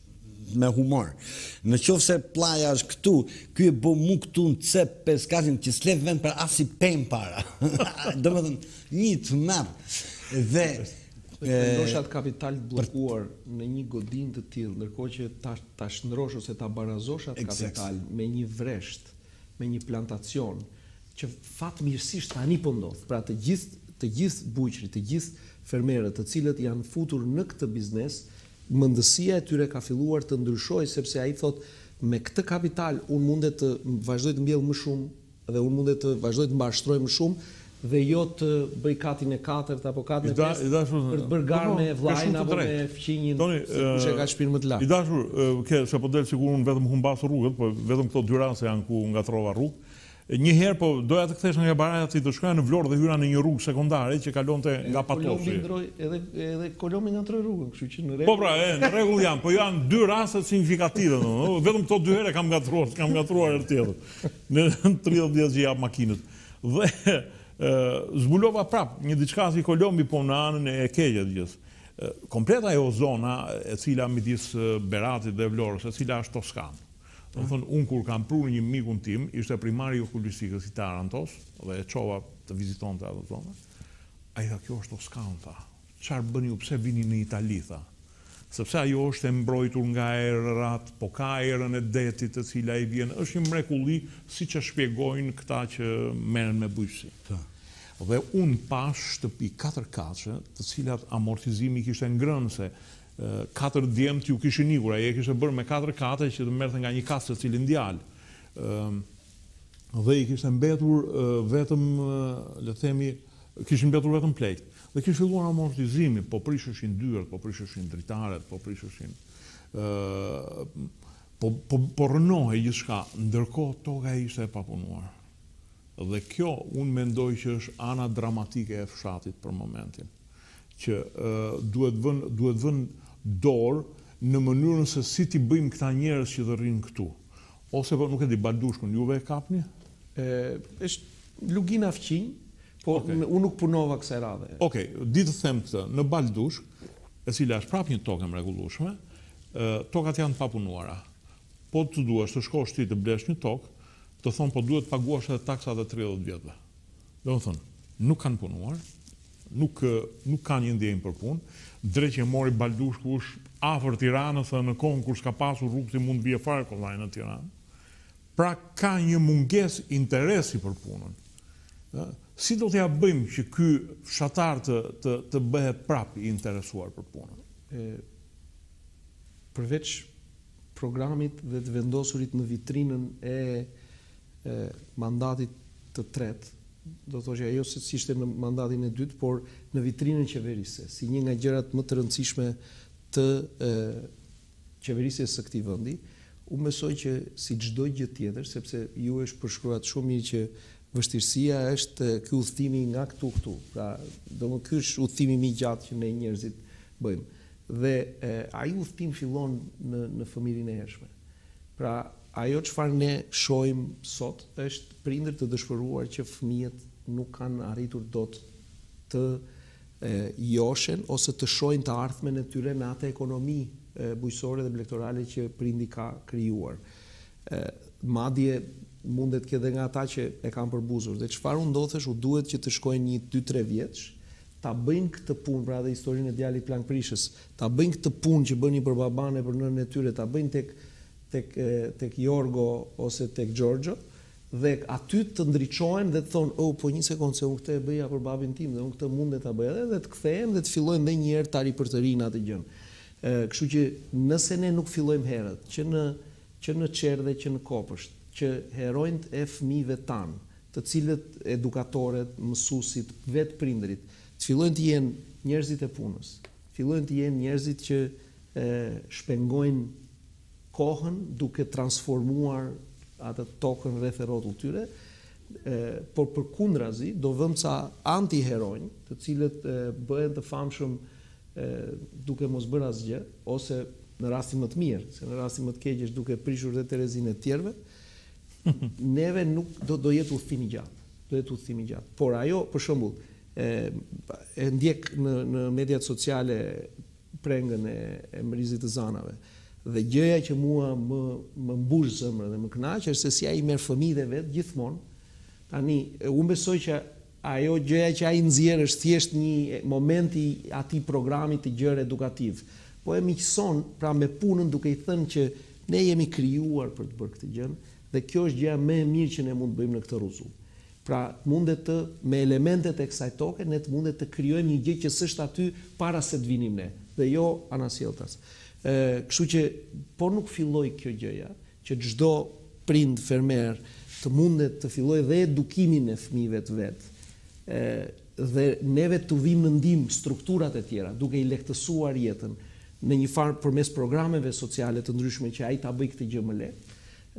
me humor. Në qoftë se plaja është këtu, ky e bë mu këtu në cep peskatin që s'le vend për as i pem para. Domethënë një të merr. Dhe vendoshat kapital të bllokuar në një godinë të tillë, ndërkohë që ta ta shndrosh ose ta barazosh atë kapital me një vresht, me një plantacion që fatmirësisht tani po ndodh. Pra të gjithë të gjithë buqrit, të gjithë fermerët të cilët janë futur në këtë biznes, mendësia e tyre ka filluar të ndryshojë, sepse ai thot me këtë kapital unë mundet të vazhdoj të mbjell më shumë dhe unë mundet të vazhdoj të mbashtroj më shumë dhe jo të bëj katin e katërt apo katin e pestë për të bërë garë me vllajin apo me fëmijën, kush e ka shpirtin më të lartë. I dashur, ke se po del sigur unë vetëm humbas rrugët, po vetëm këto dy raste janë ku ngatrova rrugë. Një herë po doja të kthesh nga Baraja ti të shkoja në Vlorë dhe hyra në një rrugë sekondare që kalonte nga Patoshi. Edhe edhe Kolombi ngatroi rrugën, kështu që në rregull. Po pra, e, në rregull janë, po janë dy raste signifikative, domethënë, vetëm këto dy herë kam ngatruar, kam ngatruar herë tjetër. Në tridhjetë vjet që jap makinës. Dhe ë zbulova prap një diçka si Kolombi po në anën e keqe të gjithë. Komplet ajo zona e cila midis Beratit dhe Vlorës, e cila është Toskanë. Do thonë, unë kur kam prur një mikun tim, ishte primari i okulistikës i Tarantos, dhe e çova të vizitonte ato zonë. Ai tha, kjo është Toskanë, tha. Çfarë bëni ju, pse vini në Itali, tha. Sepse ajo është e mbrojtur nga erërat, po ka erën e detit të cila i vjen. Është një mrekulli, siç e shpjegojnë këta që merren me bujqësi. Dhe unë pash shtëpi katër kaçe, të cilat amortizimi kishte ngrënë se katër djemt ju kishin ikur, ai e kishte bërë me katër kate që të merrte nga një katë secili ndjal. Dhe i kishte mbetur vetëm, le të themi, kishin mbetur vetëm plejt. Dhe kishte filluar amortizimi, po prisheshin dyert, po prisheshin dritaret, po prisheshin po po po rënohej gjithçka, ndërkohë toka ishte e papunuar. Dhe kjo unë mendoj që është ana dramatike e fshatit për momentin, që duhet vën duhet vën dorë në mënyrën se si ti bëjmë këta njerëz që të rrinë këtu. Ose po nuk e di, Baldushkun juve e kapni? Ë, është lugina fqinj, po okay. Unë nuk punova kësaj radhe. Okej, okay, di të them këtë, në Baldushk, e cila është prapë një tokë e mrekullueshme, tokat janë papunuara. Po të duash të shkosh ti të blesh një tokë, të thonë po duhet paguash edhe taksat e tridhjetë vjetëve. Domethënë, nuk kanë punuar, nuk nuk kanë një ndjenjë për punë. Drejt që mori Baldushku është afër Tiranës, në kohën kur s'ka pasur rrugë ti mund bie fare kollaj në Tiranë. Pra ka një mungesë interesi për punën. Si do t'ja bëjmë që ky fshatar të të, të bëhet prapë i interesuar për punën? E, përveç programit dhe të vendosurit në vitrinën e, e mandatit të tretë, do të thoshë ajo se si ishte në mandatin e dytë, por në vitrinën qeverise, si një nga gjërat më të rëndësishme të e, qeverisjes së këtij vendi. Unë besoj që si çdo gjë tjetër, sepse ju e përshkruat shumë mirë që vështirësia është ky udhëtimi nga këtu këtu. Pra, domethënë ky është udhëtimi më i gjatë që ne njerëzit bëjmë. Dhe e, ai udhëtim fillon në në fëmijën e hershme. Pra, ajo çfarë ne shohim sot është prindër të dëshpëruar që fëmijët nuk kanë arritur dot të e, joshen ose të shojnë të ardhmen e tyre në atë ekonomi e, bujqësore dhe elektorale që prindi ka krijuar. E, madje mundet që edhe nga ata që e kanë përbuzur. Dhe çfarë u ndodhesh, u duhet që të shkojnë një dy tre vjeç, ta bëjnë këtë punë, pra dhe historinë e djalit Plank Prishës, ta bëjnë këtë punë që bëni për baban e për nënën e tyre, ta bëjnë tek tek tek Jorgo ose tek Giorgio, dhe aty të ndriçohen dhe të thonë, "Oh, po një sekond, se unë këtë e bëja për babin tim dhe unë këtë mundet ta bëj edhe", dhe të kthehen dhe të fillojnë edhe një herë ta ripërtërinë atë gjën. Ë, kështu që nëse ne nuk fillojmë herët, që në që në Qerë dhe që në Kopësht, që heronjt e fëmijëve tanë, të cilët edukatorët, mësuesit, vetë prindërit, të fillojnë të jenë njerëzit e punës, fillojnë të jenë njerëzit që e, shpengojnë kohën duke transformuar atë tokën rreth e rrotull tyre, e, por përkundrazi do vëmë ca anti-heronj, të cilët e, bëhen të famshëm e, duke mos bërë asgjë, ose në rastin më të mirë, se në rastin më të keq është duke prishur dhe Terezinë e tjerëve, neve nuk do do jetë udhëtim i gjatë, do jetë udhëtim i gjatë. Por ajo, për shembull, e, e ndjek në në mediat sociale prengën e, e mrizit të zanave. Dhe gjëja që mua më më mbush zemrën dhe më kënaq është se si ai merr fëmijët e vet gjithmonë. Tani unë besoj që ajo gjëja që ai nxjerr është thjesht një moment i atij programi të gjerë edukativ. Po e miqëson pra me punën duke i thënë që ne jemi krijuar për të bërë këtë gjë dhe kjo është gjëja më e mirë që ne mund të bëjmë në këtë rrezull. Pra mundet të me elementet e kësaj toke ne të mundet të krijojmë një gjë që s'është aty para se të vinim ne dhe jo anasjelltas. Ë, kështu që po nuk filloi kjo gjëja që çdo prind fermer të mundet të fillojë dhe edukimin e fëmijëve të vet. Ë dhe neve të vim në ndihmë strukturat e tjera duke i lehtësuar jetën në një farë përmes programeve sociale të ndryshme që ai ta bëj këtë gjë më lehtë,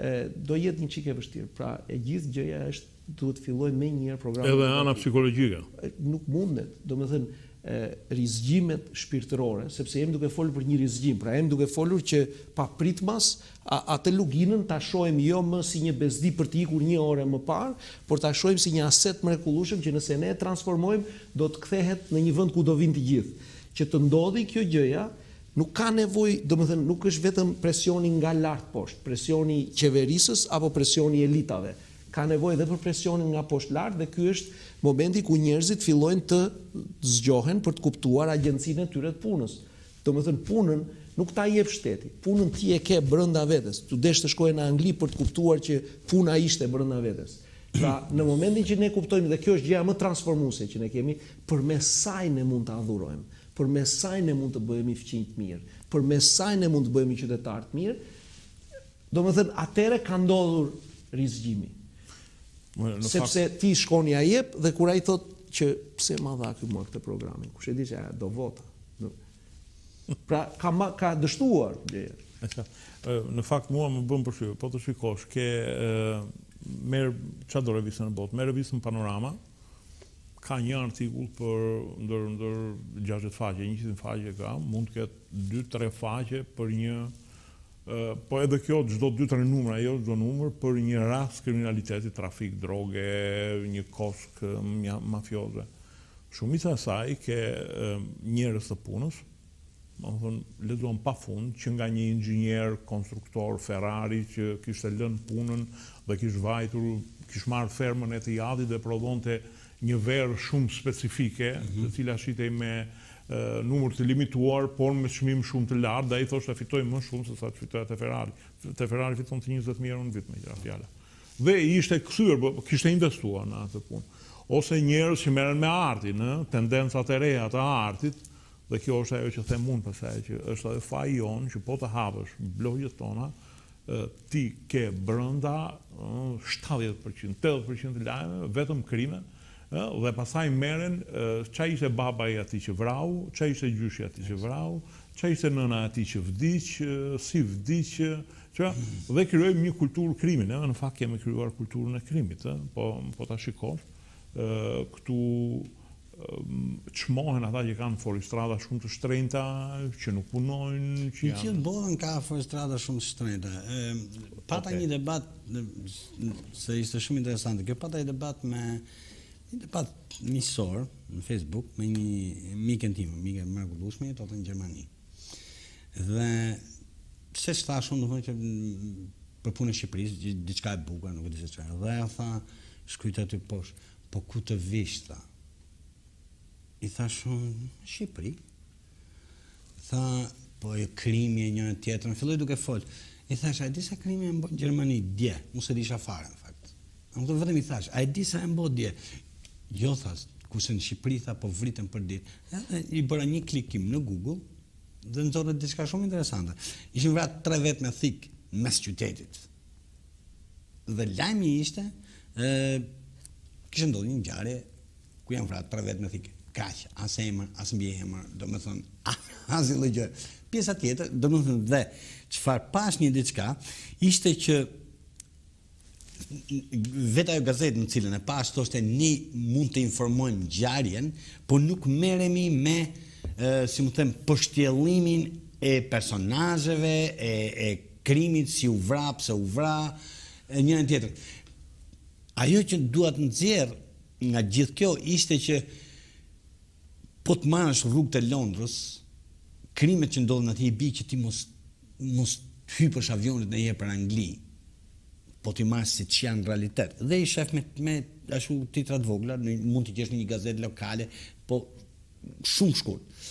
do jetë një çike vështirë. Pra e gjithë gjëja është duhet fillojë më një herë programe. Edhe ana psikologjike. Nuk mundet, domethënë rizgjimet shpirtërore, sepse jemi duke folur për një rizgjim, pra jemi duke folur që pa pritmas atë luginën ta shohim jo më si një bezdi për të ikur një orë më parë, por ta shohim si një aset mrekullueshëm që nëse ne e transformojmë do të kthehet në një vend ku do vinë të gjithë. Që të ndodhi kjo gjëja nuk ka nevojë, domethënë nuk është vetëm presioni nga lart poshtë, presioni qeverisës apo presioni elitave. Ka nevojë edhe për presionin nga poshtë lart dhe ky është momenti ku njerëzit fillojnë të zgjohen për të kuptuar agjencinë e tyre të punës. Domethënë punën nuk ta jep shteti, punën ti e ke brenda vetes. Tu desh të shkojë në Angli për të kuptuar që puna ishte brenda vetes. Pra në momentin që ne kuptojmë dhe kjo është gjëja më transformuese që ne kemi, përmes saj ne mund ta adhurojmë. Përmes saj ne mund të bëhemi fëmijë të mirë, përmes saj ne mund të bëhemi qytetar të mirë. Domethënë atëre ka ndodhur rizgjimi. Sepse fakt... ti shkon ja jep dhe kur ai thot që pse ma dha ky mua këtë programin, kush e di se do vota. Pra ka ma, ka dështuar gjëja. Në fakt mua më bën përshtypje, po të shikosh, ke merr çfarë do revistën në botë, merr revistën Panorama. Ka një artikull për ndër ndër gjashtëdhjetë faqe, njëqind faqe ka, mund të ketë dy tre faqe për një uh, po edhe kjo çdo dy tre numra, jo çdo numër për një rast kriminaliteti, trafik droge, një kosk mafioze. Shumica e saj ke uh, njerëz të punës, domethënë lexuan pafund që nga një inxhinier konstruktor Ferrari që kishte lënë punën dhe kishte vajtur, kishte marrë fermën e të jadit dhe prodhonte një verë shumë specifike, mm-hmm. të cila shitej me uh, numër të limituar, por me çmim shumë të lartë, dhe ai thoshte fitoj më shumë se sa të fitoja te Ferrari. Te Ferrari fiton të njëzet mijë në vit me gjëra fjala. Dhe i ishte kthyer, kishte investuar në atë punë. Ose njerëz që merren me artin, ë, tendencat e reja të artit, dhe kjo është ajo që them unë pastaj, që është edhe faji jon që po të hapësh blogjet tona, ti ke brenda shtatëdhjetë përqind, tetëdhjetë përqind të lajmeve vetëm krime. Dhe pasaj merren ç'a ishte baba i atij që vrau, ç'a ishte gjyshi i atij që vrau, ç'a ishte nëna e atij që vdiq, si vdiq, ç'a dhe krijojmë një kulturë krimi, ne në fakt kemi krijuar kulturën e krimit, ë, po po ta shikosh, ë këtu çmohen ata që kanë foristrada shumë të shtrenjta, që nuk punojnë, që janë. Në gjithë botën ka foristrada shumë të shtrenjta. Pata okay. Një debat se ishte shumë interesante. Kjo pata një debat me një debat miqësor në Facebook me një mikën time, mikë e mrekullueshme, jetonte në Gjermani. Dhe se thashun, do thonë që për punën e Shqipërisë, diçka e bukur, nuk e di se çfarë. Dhe ja tha, shkruajt aty poshtë, po ku të vish tha? I thashun, Shqipëri. Tha, po e krimi e njëra tjetrën, filloi duke fol. I thash, a e di sa krimi e mbo në Gjermani dje? Unë se disha fare në fakt. Unë të vetëm i thash, a e di sa e mbo dje? Jo thas, kurse në Shqipëri tha po vritën për ditë. Edhe i bëra një klikim në Google dhe nxorët diçka shumë interesante. Ishin vrarë tre vetë me thik mes qytetit. Dhe lajmi ishte, ë kishte ndodhur një ngjarje ku janë vrarë tre vetë me thik. Kaq, as emër, as mbiemër, domethënë asnjë gjë. Pjesa tjetër, domethënë dhe çfarë pas një diçka, ishte që vetë ajo gazetë në cilën e pas thoshte ne mund të informojmë ngjarjen, por nuk merremi me e, si më them përshtjellimin e personazheve, e, e krimit si u vra, pse u vra, e njërin tjetër. Ajo që dua të nxjerr nga gjithë kjo ishte që po të marrësh rrugët e Londrës, krimet që ndodhin atje i bi që ti mos mos hypësh avionit në herë për Angli, po ti marrësh siç janë në realitet. Dhe i shef me me ashtu titra të vogla, mund të gjesh në një gazetë lokale, po shumë shkurt.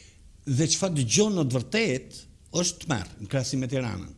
Dhe çfarë dëgjon në të vërtetë është tmerr në krahasim me Tiranën.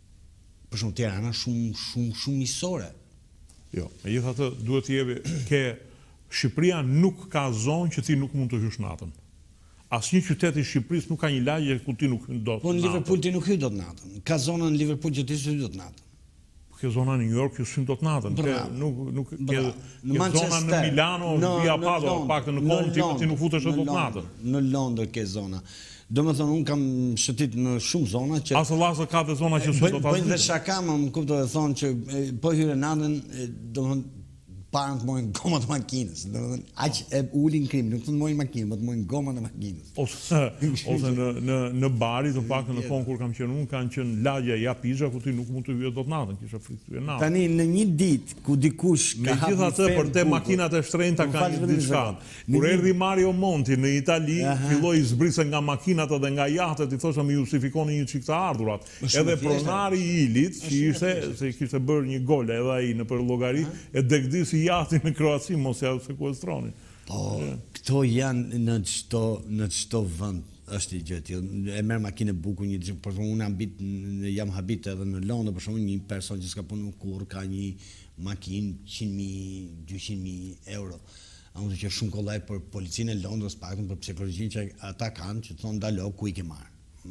Për shembull Tirana shumë shumë shumë miqësore. Jo, megjithatë duhet të jepi ke Shqipëria nuk ka zonë që ti nuk mund të hysh natën. Asnjë qytet i Shqipërisë nuk ka një lagje ku ti nuk hyn dot. Po në Liverpool ti nuk hyn dot natën. Ka zona në Liverpool që ti s'hyn dot natën. Ke zona në New York që s'hyn dot natën. Ke nuk nuk ke, ke zona në Milano, via Padova, paktën në kohën time ti nuk futesh dot natën. Në Londër ke zona. Domethënë un kam shëtit në shumë zona që as vllazë ka të zona që s'hyn dot natën. Bëjnë dhe shaka, më kuptoj të thonë që po hyre natën, domethënë parën të mojnë gomat e makinës, domethënë aq e ulin krim, nuk të mojnë makinë, po të mojnë gomat e makinës. Ose ose në në në bari, të paktën në kohën kur kam qenë unë, kanë qenë lagja ja pizza ku ti nuk mund të hyje dot natën, kisha frikë të hyje natën. Tani në një ditë ku dikush ka hapur megjithatë për te makinat e shtrenjta kanë diçka. Kur erdhi Mario Monti në Itali, filloi zbrisën nga makinat edhe nga jahtet, i thosha më justifikoni një çik të ardhurat. Edhe pronari i Ilit, që ishte se kishte bërë një gol edhe ai në për llogari, e degdisi jahtin në Kroaci mos ja sekuestronin. Po, këto janë në çdo në çdo vend është i gjë tillë. E merr makinë bukur një për shembull unë habit jam habit edhe në Londër për shembull një person që s'ka punuar kurrë ka një makinë cent mijë, dyqind mijë euro. A mund të qesh shumë kollaj për policinë e Londrës, paktën për psikologjinë që ata kanë, që thonë dalo ku i ke marr.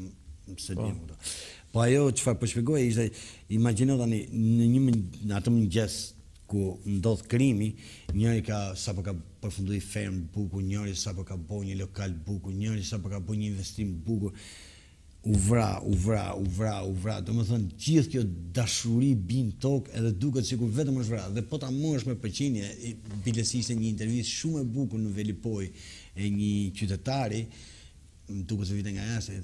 Pse di më. Po ajo çfarë po shpjegoj ishte imagjino tani në një në atë mëngjes ku ndodh krimi, njëri ka sapo ka përfunduar fermë bukur, njëri sapo ka bërë një lokal bukur, njëri sapo ka bërë një investim bukur. U vra, u vra, u vra, u vra. Domethënë gjithë kjo dashuri bin tokë edhe duket sikur vetëm është vra. Dhe po ta mosh me përqindje, bilesi ishte një intervistë shumë e bukur në Velipoj e një qytetari, më duket se vite nga jashtë,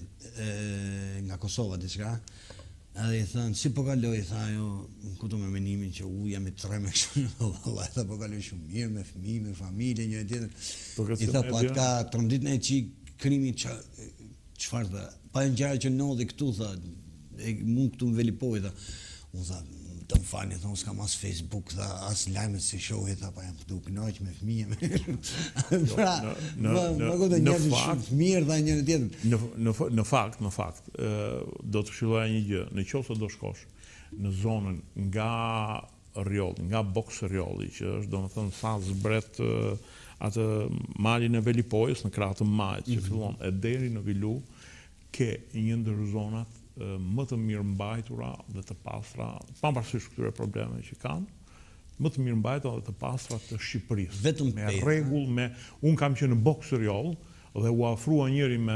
nga Kosova diçka. Edhe i thënë, si po kaloj, i tha jo, kuto me menimin që u jam i tre me shumë, valla, e tha po kaloj shumë mirë, me fëmijë, me familje, një e tjetër. I tha, po atë ka trembit në e qik krimi çfarë tha, pa e ngjarje që ndodhi këtu, tha, mund këtu në Velipoj, tha, unë tha, të më falni, thonë, s'kam as Facebook, tha, as lajmet si shohi, tha, pa jam pëtu kënaq me fëmijë. Pra, më këtë njerëz shumë fëmijë, tha njëri tjetër. Në fakt, në fakt, do të këshilloja një gjë, në qoftë se do shkosh në zonën nga Rjolli, nga Boks Rjolli, që është domethënë sa zbret atë malin e Velipojës në krah të majt që fillon e deri në Vilu, ke një ndër zonat më të mirë mbajtura dhe të pastra, pavarësisht këtyre problemeve që kanë, më të mirë mbajtura dhe të pastra të Shqipërisë. Vetëm me rregull, me unë kam qenë në Boks Rjoll dhe u afrua njëri me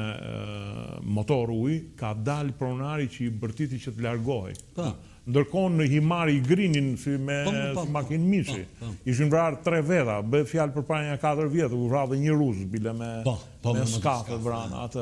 motor ujë, ka dalë pronari që i bërtiti që të largohej. Ndërkohë në Himari i grinin si me makinë mishi. Ishin vrarë tre veta, bëhet fjalë për para një katër vjetë, u vrarë dhe një rus bile me skafe vrana atë.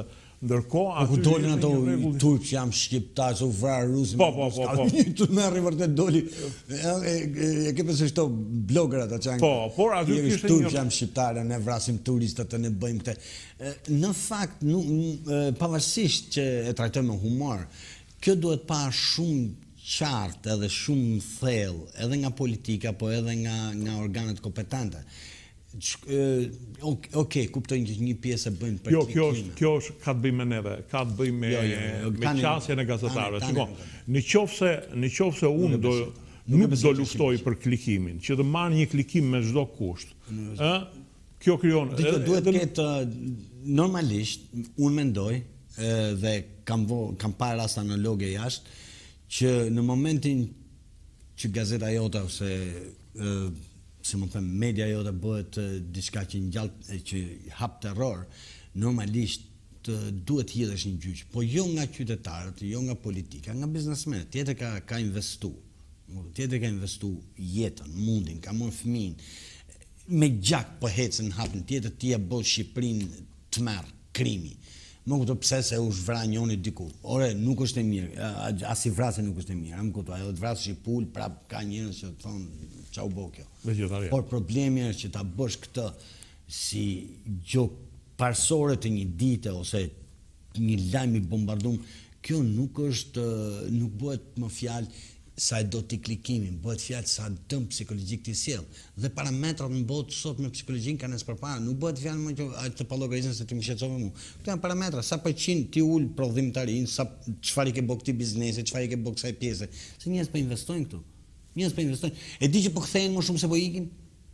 Ndërkohë Po ku aty dolin ishte ato një rregull- turp që jam shqiptar, që u vrarë rusin. Po, po, po, po. Tu me arri vërtet doli. E, e, e ke pëse shto bloggerat atë që Po, por aty Jeri kishte turp një- që jam shqiptarë, ne vrasim turistët, ne bëjmë këtë. E, Në fakt, nu, e, pavarësisht që e trajtojmë me humor, kjo duhet pa shumë qartë edhe shumë thellë, edhe nga politika, po edhe nga, nga organet kompetente. Ç- e, ok, okay, kuptojnë që një pjesë e bëjnë për Jo, kjo klikime. është, kjo është ka të bëjë me neve, ka të bëjë me, Jo, jo, jo, me tani- qasjen e gazetarëve. tani- Shiko, tani- në qoftë se, në qoftë se unë do Nuk e nuk besoj do që luftoj për klikimin, që të marr një klikim me çdo kusht. Ë? Kjo krijon Dikë edhe- duhet edhe- ketë normalisht, unë mendoj e, dhe kam vo, kam parë rast analoge jashtë që në momentin që gazeta jote ose e, si më them media jote bëhet e, diçka që ngjall e, që hap terror, normalisht të duhet hidhesh një gjyq, po jo nga qytetarët, jo nga politika, nga biznesmenët. Tjetër ka ka investu. Tjetër ka investu jetën, mundin, ka marrë fëmijën. Me gjak po hecën hapën tjetër, ti e bë Shqipërinë të merr krimi. Më kupto pse se u zhvra njëri diku. Ore, nuk është e mirë, a- as i vrasë nuk është e mirë. Am kupto, ajo të vrasësh i pul, prap ka njerëz që thonë çau bë kjo. Vegetarian. Por problemi është që ta bësh këtë si gjë parsore të një dite ose një lajm i bombardum, kjo nuk është, nuk bëhet më fjalë sa e do t'i klikimin, bëhet fjalë sa dëm psikologjik t'i sjell. Dhe parametrat në botë sot me psikologjin kanë as përpara, nuk bëhet fjalë më që a, të pallogarizën se ti më shqetësove mua. Këto janë parametra, sa përqind ti ul prodhimtarin, sa çfarë i ke bë këtij biznesi, çfarë i ke bë kësaj pjese. Se njerëz po investojnë këtu. Njerëz po investojnë. E di që po kthehen më shumë se po ikin.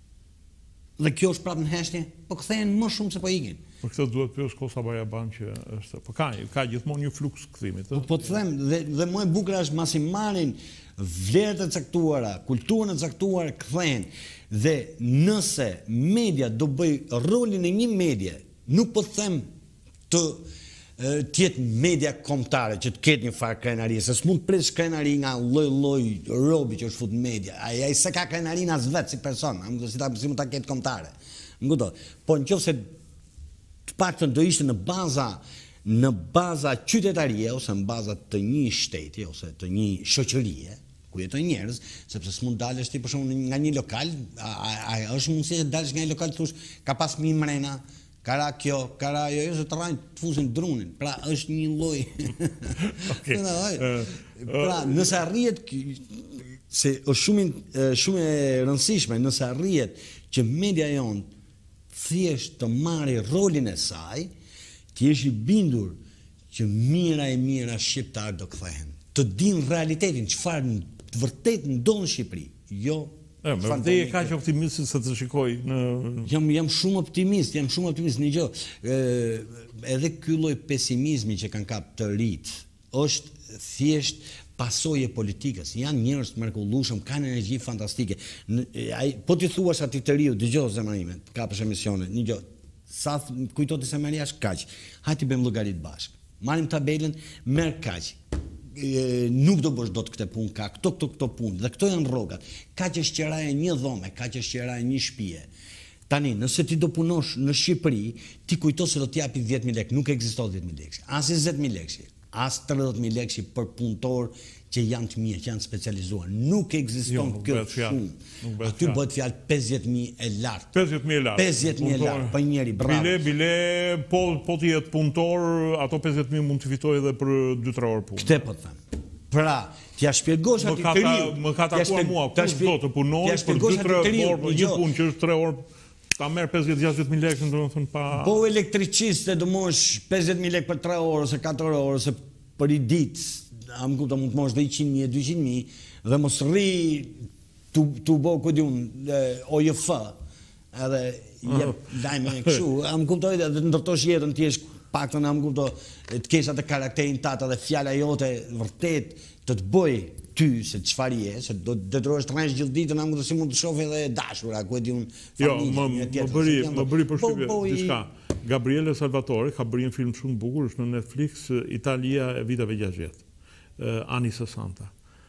Dhe kjo është prapë në heshtje, po kthehen më shumë se po ikin. Për këtë duhet pyes Kosta Bajaban që është, po ka ka gjithmonë një fluks kthimit, ë? Po të them, dhe, dhe më e bukur është masi marrin vlerët e caktuara, kulturën e caktuar, kthehen. Dhe nëse media do bëj rolin e një medie, nuk po them të e, tjetë media kombëtare, që të ketë një farë krenarie, se s'mund të presh krenari nga lloj-lloj robi që është fut në media. Ai ai s'e ka krenarin as vetë si person, am si ta si mund ta ketë kombëtare. Më kupton? Po nëse të paktën do ishte në baza në baza qytetarie ose në baza të një shteti ose të një shoqërie ku jetojnë njerëz, sepse s'mund dalësh ti për shembull nga një lokal, a, a, a është mundësi të dalësh nga një lokal të thosh ka pas mi mrena, ka ra kjo, ka ra ajo, se të rajnë të fusin drunin. Pra është një lloj. Okej. Pra, nëse arrihet ky- se është shumë in- shumë e rëndësishme, nëse arrihet që media jon thjesht të marri rolin e saj, ti jesh i bindur që mira e mira shqiptar do kthehen. Të din realitetin, çfarë të vërtet ndodh në Shqipëri. Jo. E, me çfarë vërtet e ndodh kaq optimist se të shikoj në Jam jam shumë optimist, jam shumë optimist një gjë. Ë edhe ky lloj pesimizmi që kanë kap të rit është thjesht pasojë e politikës. Janë njerëz të mrekullueshëm, kanë energji fantastike. Në, ai po ti thuash atij të riu, dëgjoj zemra ime, kapësh emisione, një gjë. Sa th- kujtohet se Mariash kaq. Hajti bëjmë llogarit bashk. Marrim tabelën, merr kaq. E, nuk do bësh dot këtë punë, ka këto këto këto punë dhe këto janë rrogat. Kaq është qiraja e një dhome, kaq është qiraja e një shtëpie. Tani, nëse ti do punosh në Shqipëri, ti kujto se do t'japi dhjetë mijë lekë, nuk ekziston dhjetë mijë lekë. As njëzet mijë lekë, as tridhjetë mijë lekë për punëtor që janë të mirë, që janë specializuar. Nuk Jo, ekziston nuk kjo bëhet fjalë. shumë. Nuk bëhet Aty fjalë. bëhet fjalë pesëdhjetë mijë e lartë. pesëdhjetë mijë lartë. pesëdhjetë mijë Punëtor. lartë për njëri, bravo. Bile, bile, po, po të jetë punëtor, ato pesëdhjetë mijë mund të fitojë edhe për dy tre orë punë. Këtë po të them. Pra, t'ja shpjegosh Më atij ka të ta- riu. më ka t'ja takuar shpjeg- mua, t'ja kush shpjeg- do të punoj t'ja për shpjegosh dy tre atij të riu, orë, për një një gjë. punë që është tre orë, ta merr pesëdhjetë gjashtëdhjetë mijë lekë, domethënë pa Po elektriciste do mosh pesëdhjetë mijë lekë për tre orë ose katër orë ose për i ditë, am kupton mund të mosh dhe njëqind mijë, dyqind mijë dhe mos rri tu tu bë ku di un O J F edhe jep lajme me kështu, am kuptoj dhe të ndërtosh jetën ti jesh paktën am kupto të kesh atë karakterin tat edhe fjala jote vërtet të të bëj ty se çfarë je, se do të detyrohesh të rresh gjithë ditën, am kupto si mund të shohë edhe dashura, ku e di un Jo, familje, më, një më tjetër, bëri, se janë më do- bëri Po, përshtypje po, i- diçka. Gabriele Salvatore ka bërë një film shumë bukur, është në Netflix, Italia e viteve gjashtëdhjetë, uh, Anni sessanta.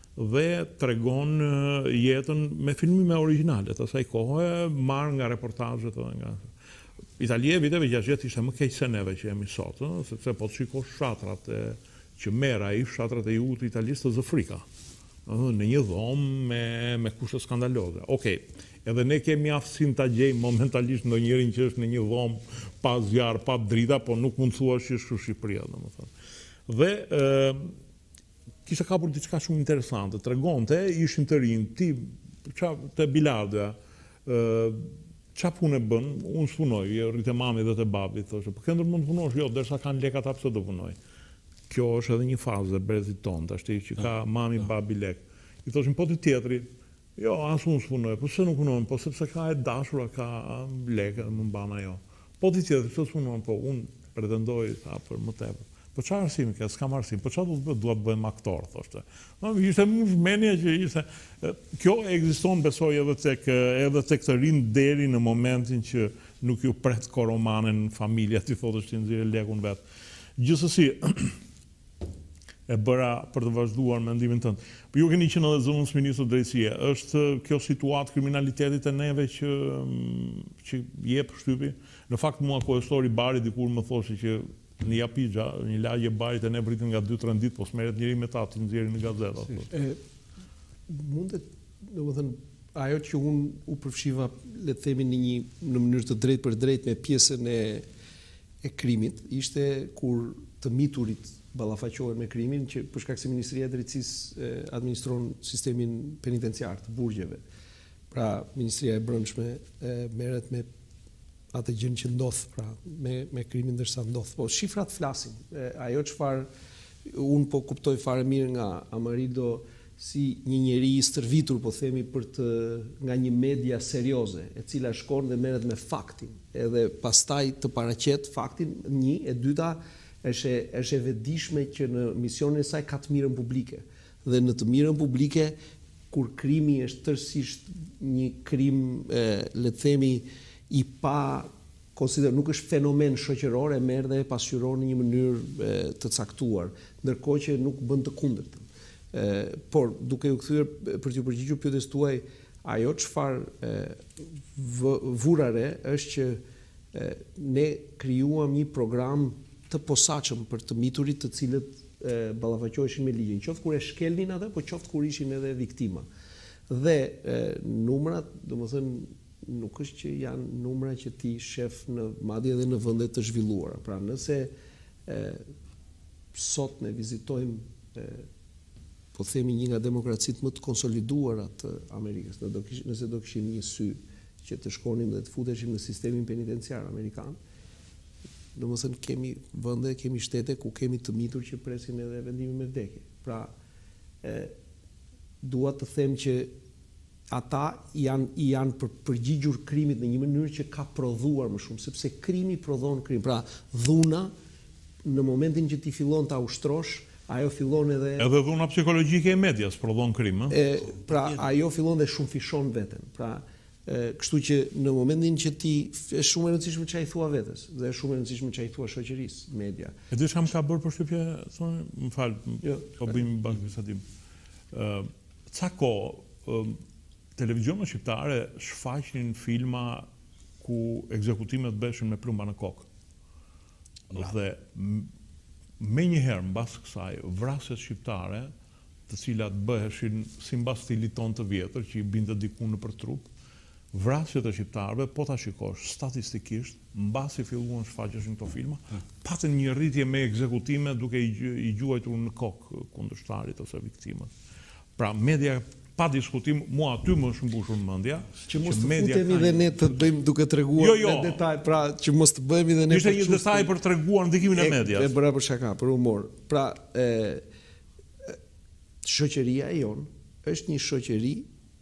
Dhe tregon uh, jetën me filmime origjinale të asaj kohe, marrë nga reportazhet edhe nga Italia e viteve gjashtë ishte më keq se neve që jemi sot, ëh, sepse po të shikosh fshatrat e, që merr ai, fshatrat e jugut të Italisë të Zëfrika, ëh, në një dhomë me, me kushte skandaloze. Okej, edhe ne kemi aftësinë ta gjejmë momentalisht ndonjërin që është në një dhomë pa zjarr, pa drita, po nuk mund thuash që është Shqipëria, domethënë. Dhe ë kishte kapur diçka shumë interesante, tregonte, ishin të rinj, ti qa te bilardja, ë qa punë e bën, unë s'punoj, rritë mami dhe të babi, thoshe, po këndër mund të punosh, jo, derisa kanë lekat ta pse do punoj. Kjo është edhe një fazë e brezit tonë, tashti që ka mami, babi lek. I thoshin, po të tjetri, jo, as unë s'punoj, po se nuk punojnë, po sepse ka e dashura, ka lekë, më mban ajo. Po të tjetri, se s'punojnë, po unë pretendoj, tha, për më tepër. Po qa arsimi ka, s'kam arsim, po qa duhet bëhet, duhet bëhem aktor, thoshte. No, ishte më shmenja që ishte, kjo ekziston besoj edhe tek, edhe tek të rinë deri në momentin që nuk ju pret koromanen familja, ti thotë që ti nxirë lekun vetë. Gjithsesi, e bëra për të vazhduar mendimin tënd. Po ju keni qenë edhe zonës ministru drejtësie, është kjo situatë kriminalitetit e neve që, që jep shtypi? Në fakt mua kohestori Bari dikur më thoshi që në Japigja, një lagje barit e ne vritin nga dy tre ditë, po smeret njëri me ta të nxjerrin në gazeta. Mundet, domethënë, ajo që unë u përfshiva, le të themi, në një në mënyrë të drejtë për drejtë me pjesën e e krimit, ishte kur të miturit ballafaqohen me krimin, që për shkak se Ministria e Drejtësisë administron sistemin penitenciar të burgjeve. Pra, Ministria e Brendshme merret me atë gjën që ndodh, pra, me, me krimin ndërsa ndodh. Po, shifrat flasin. E, ajo çfarë unë po kuptoj fare mirë nga Amarido si një njeri i stërvitur, po themi, për të, nga një media serioze, e cila shkon dhe merret me faktin, edhe pastaj të paraqet faktin, një, e dyta, është është e vetëdijshme që në misionin e saj ka të mirën publike. Dhe në të mirën publike, kur krimi është tërësisht një krim, e, le të themi, i pa konsider, nuk është fenomen shoqëror, e merr dhe e pasqyron në një mënyrë e, të caktuar, ndërkohë që nuk bën të kundërtën. E, por duke u kthyer për t'ju përgjigjur pyetjes tuaj, ajo çfarë vurare është që e, ne krijuam një program të posaçëm për të miturit, të cilët ballafaqoheshin me ligjin, qoftë kur e shkelnin atë, po qoftë kur ishin edhe viktima. Dhe e, numrat, domethënë, nuk është që janë numra që ti shef në madje edhe në vende të zhvilluara. Pra, nëse e, sot ne vizitojmë, e, po themi, një nga demokracitë më të konsoliduara të Amerikës, në do kish, nëse do kishim një sy që të shkonim dhe të futeshim në sistemin penitenciar amerikan, domethënë kemi vende, kemi shtete ku kemi të mitur që presin edhe vendimin me vdekje. Pra, e, dua të them që ata janë, janë për përgjigjur krimit në një mënyrë që ka prodhuar më shumë, sepse krimi prodhon krim. Pra, dhuna, në momentin që ti fillon ta ushtrosh, ajo fillon edhe... Edhe dhuna psikologjike e medias prodhon krim, e, pra, ajo fillon dhe shumë fishon veten. Pra, e, kështu që në momentin që ti, është shumë e rëndësishme çfarë i thua vetes, dhe është shumë e rëndësishme çfarë i thua shoqërisë, media. E di çka më ka bërë përshtypje, thonë, më fal, jo, po bëjmë bashkëbisedim. Ë, ca kohë televizionet shqiptare shfaqnin filma ku ekzekutimet beshin me plumba në kokë. Dhe me njëherë, mbas kësaj, vrasjet shqiptare, të cilat bëheshin si mbas stilit ton të vjetër, që i binte diku në për trup, vrasjet e shqiptarëve, po ta shikosh statistikisht, mbasi filluan shfaqeshin këto filma, patën një rritje me ekzekutime duke i, i gjuajtur në kokë kundërshtarit ose viktimët. Pra, media, pa diskutim, mua aty më është mbushur mendja, që mos të futemi dhe ne të bëjmë duke treguar jo, jo. në detaj, pra që mos të bëhemi dhe ne. Ishte një detaj për treguar ndikimin e medias. E bëra për shaka, për humor. Pra, e, shoqëria e jon është një shoqëri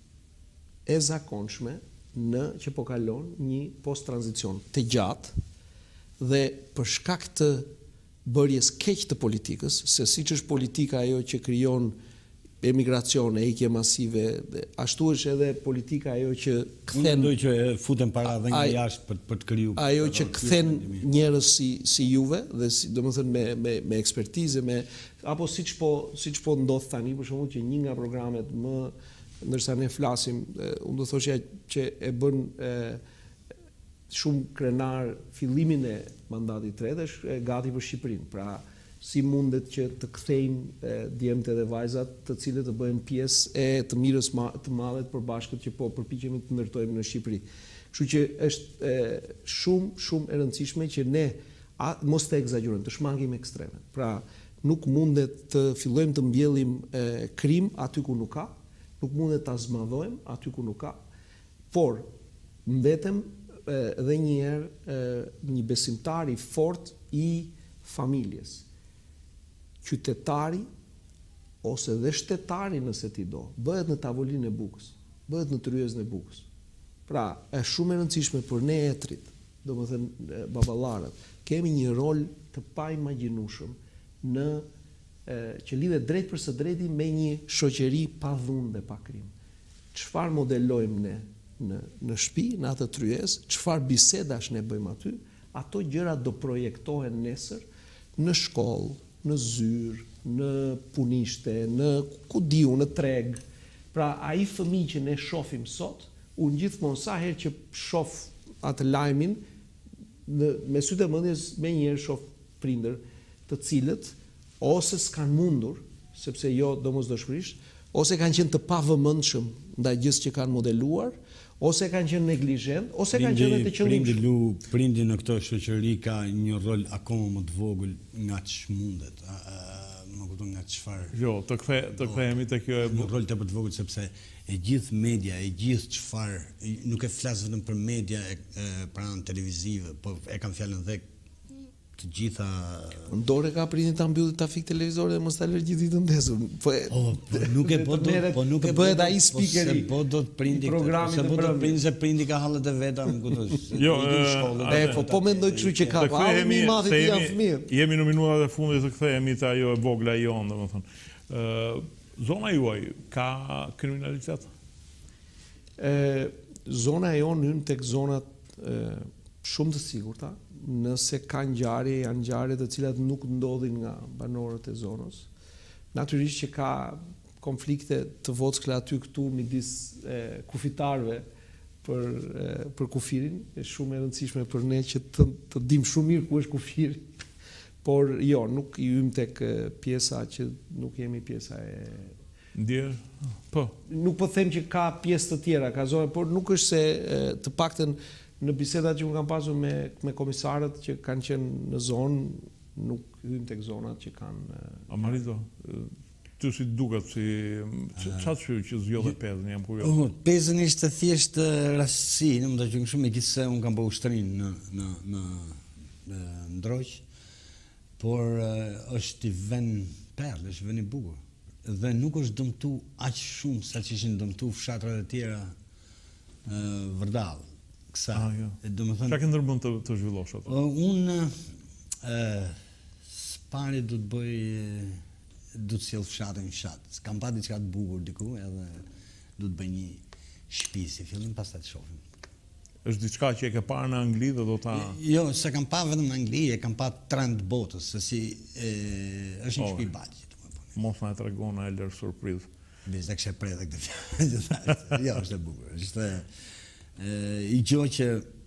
e zakonshme në që po kalon një post-tranzicion të gjatë dhe për shkak të bërjes keq të politikës, se siç është politika ajo që krijon emigracion, e ikje masive, ashtu është edhe politika ajo që kthen... Mendoj që futen para dhe nga jashtë për, për të kriju... Ajo që kthen njerëz si, si juve, dhe si, domethënë me, me, me ekspertizë, me, apo siç po, siç po ndodh tani, për shembull që një nga programet më, ndërsa ne flasim, unë do thoshja që e bën e, shumë krenar fillimin e mandatit të tretë është e gati për Shqipërinë. Pra, si mundet që të kthejnë djemtë dhe vajzat të cilët të bëhen pjesë e të mirës ma, të madhe të përbashkët që po përpiqemi të ndërtojmë në Shqipëri. Kështu që është e, shumë shumë e rëndësishme që ne a, mos të egzagjerojmë, të shmangim ekstremet. Pra, nuk mundet të fillojmë të mbjellim e, krim aty ku nuk ka, nuk mundet të azmadhojmë aty ku nuk ka, por mbetem edhe një herë një besimtar i fort i familjes. Qytetari ose dhe shtetari nëse ti do, bëhet në tavolinë e bukës, bëhet në tryezën e bukës. Pra, është shumë e rëndësishme për ne etrit, domethënë baballarët, kemi një rol të paimagjinueshëm në e, që lidhet drejt për së drejti me një shoqëri pa dhunë dhe pa krim. Çfarë modelojmë ne në në shtëpi, në atë tryezë, çfarë bisedash ne bëjmë aty, ato gjëra do projektohen nesër në shkollë, në zyrë, në punishte, në ku diu, në treg. Pra ai fëmijë që ne shohim sot, unë gjithmonë sa herë që shoh atë lajmin, në me sytë e mendjes më njëherë shoh prindër të cilët ose s'kan mundur, sepse jo domosdoshmërisht, ose kanë qenë të pavëmendshëm ndaj gjës që kanë modeluar, ose kanë qenë neglizhent, ose kanë qenë të qëllimshëm. Prindi lu, prindi në këtë shoqëri ka një rol akoma më të vogël nga ç'mundet. Më kupton nga çfarë. Jo, të kthe të kthehemi te kjo e një rol tepër të vogël sepse e gjithë media, e gjithë çfarë, nuk e flas vetëm për media e, e pranë televizive, po e kanë fjalën dhe të gjitha Ndore ka prindin ta mbyllit trafik televizor dhe mos ta lër gjithë ditën ndezur. Po, oh, po nuk e po do, po nuk e bëhet ai speakeri. Po do të prindi programit se po do të prindi se prindi ka hallet e veta, më kupton. Jo, e po po mendoj kështu që ka pa më madh të janë fëmijë. Jemi në minutat e fundit të kthehemi te ajo e vogla jon, domethënë. Ë zona juaj ka kriminalitet? Ë zona jon hyn tek zonat e, shumë të sigurta. Nëse ka ngjarje, janë ngjarje të cilat nuk ndodhin nga banorët e zonës. Natyrisht që ka konflikte të vockla aty këtu midis e, kufitarëve për e, për kufirin, është shumë e rëndësishme për ne që të, të dimë shumë mirë ku është kufiri. Por jo, nuk i hym tek pjesa që nuk jemi pjesa e Ndjer? Po. Nuk po them që ka pjesë të tjera, ka zona, por nuk është se e, të paktën në bisedat që unë kam pasur me, me komisarët që kanë qenë në zonë, nuk hyn tek zonat që kanë... Amarito, ty si duket, si... Qatë që që zgjodhe pezën, jam kurios? Oh, pezën ishte thjesht rastësi, në më të gjëngë shumë, me gjithë se unë kam bë ushtrin në, në, në, në Ndroq, por uh, është i vend perlë, është vend i bukur. Dhe nuk është dëmtu aq shumë sa që ishin dëmtu fshatrat e tjera uh, vërdallë. Kësa, ah, jo. Domethënë, çka ke ndërmend të, të zhvillosh atë? Uh, unë uh, spari du të bëj du të sjell fshatin në fshat. S'kam pa diçka të bukur diku, edhe du të bëj një shtëpi si fillim, pastaj të shohim. Është diçka që e ke parë në Angli dhe do ta... Jo, se kam pa vetëm në Angli, e kam pa trend botës, se si e, është një shtëpi bagji. Mos na e tregon e lër surprizë. Bizë kështë e prej dhe këtë fjallë. Jo, është e bukur. Është i gjo që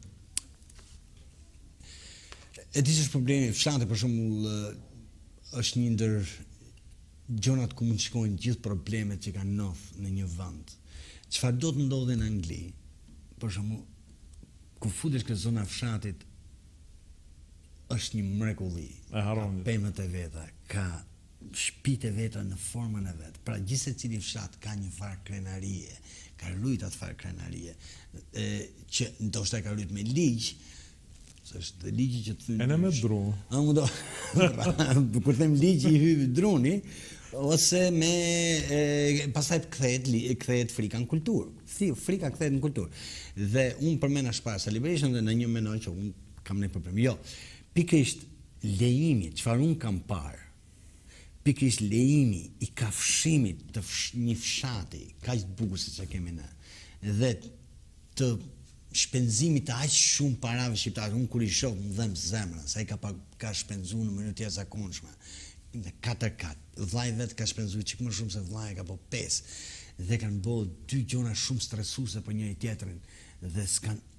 e di që është problemi fshate, për shembull, është një ndër gjonat ku mund të shkojnë gjithë problemet që kanë ndodhur në një vend. Çfarë do të ndodhi në Angli, për shembull, ku futesh këtë zona fshatit, është një mrekulli. E harron. Ka pemët e veta, ka shtëpitë e veta në formën e vet. Pra gjithë secili fshat ka një farë krenarie, ka rujt atë farë krenarie, e, që ndoshta ka rujt me ligj, se është dhe ligji që të thënë... E në me dru. A, më do... Kur them ligji i hyvi druni, ose me... E, pastaj kthehet, kthehet frika në kulturë. Frika kthehet në kulturë. Dhe unë përmena shpar celebration dhe në një menoj që unë kam një problem. Jo, pikërisht lejimi, çfarë unë kam parë, pikërisht lejimi i kafshimit të fsh, një fshati, kaq të bukur se që kemi ne, dhe të shpenzimit të aq shumë parave shqiptare, unë kur i shoh më dhem zemrën, sa i ka, pa, ka shpenzu në mënyrë të jashtëzakonshme, në katër katë, vllai vet ka shpenzuar çik më shumë se vllai ka po pesë, dhe kanë bërë dy gjona shumë stresuese për njëri tjetrin, dhe s'kan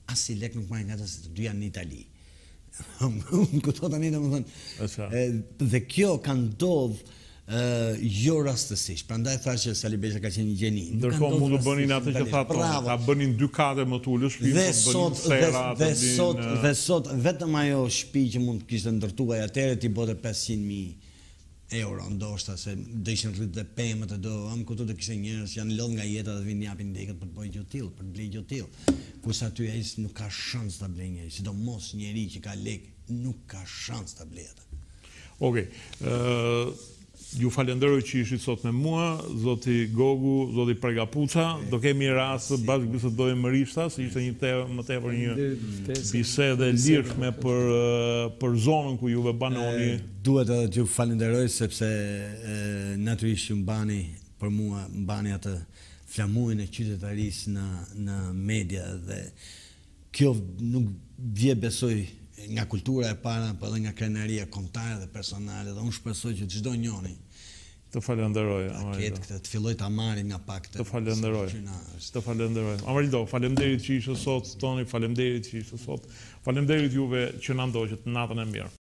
as i lek nuk marrin nga ata se të dy janë në Itali. Unë këto tani domethënë. Dhe kjo ka ndodh Uh, jo rastësisht. Prandaj thash që Sali Berisha ka qenë një gjeni. Ndërkohë mund të bënin atë që tha Toni, ta bënin dy kate më të ulës, dhe sot dhe, dhe sot dhe sot vetëm ajo shtëpi që mund të kishte ndërtuar atëherë ti bote pesëqind mijë euro ndoshta se do ishin rritë dhe pemët e do, am këtu do kishte njerëz që janë lodh nga jeta dhe vinë japin lekët për të bërë gjë të tillë, për të blej gjë të tillë. Kurse aty ai nuk ka shans ta blej njëri, sidomos njëri që ka lekë, nuk ka shans ta blej atë. Okej. Ë Ju falenderoj që ishit sot me mua, zoti Gogu, zoti Pregapuca. Do kemi rast bashkë bisedojmë më rishta, se ishte një temë më tepër një bisedë e lirshme për për zonën ku juve banoni. Duhet edhe t'ju falenderoj sepse natyrisht ju mbani për mua, mbani atë flamurin e qytetarisë në në media dhe kjo nuk vje besoj nga kultura e para, por edhe nga krenaria kombëtare dhe personale, dhe unë shpresoj që çdo njeri të falenderoj. Ketë këtë të filloj ta marrin nga pak të falenderoj. Të falenderoj. Amarildo, faleminderit që ishe sot, Toni, faleminderit që ishe sot. Faleminderit juve që na ndoqët natën e mirë.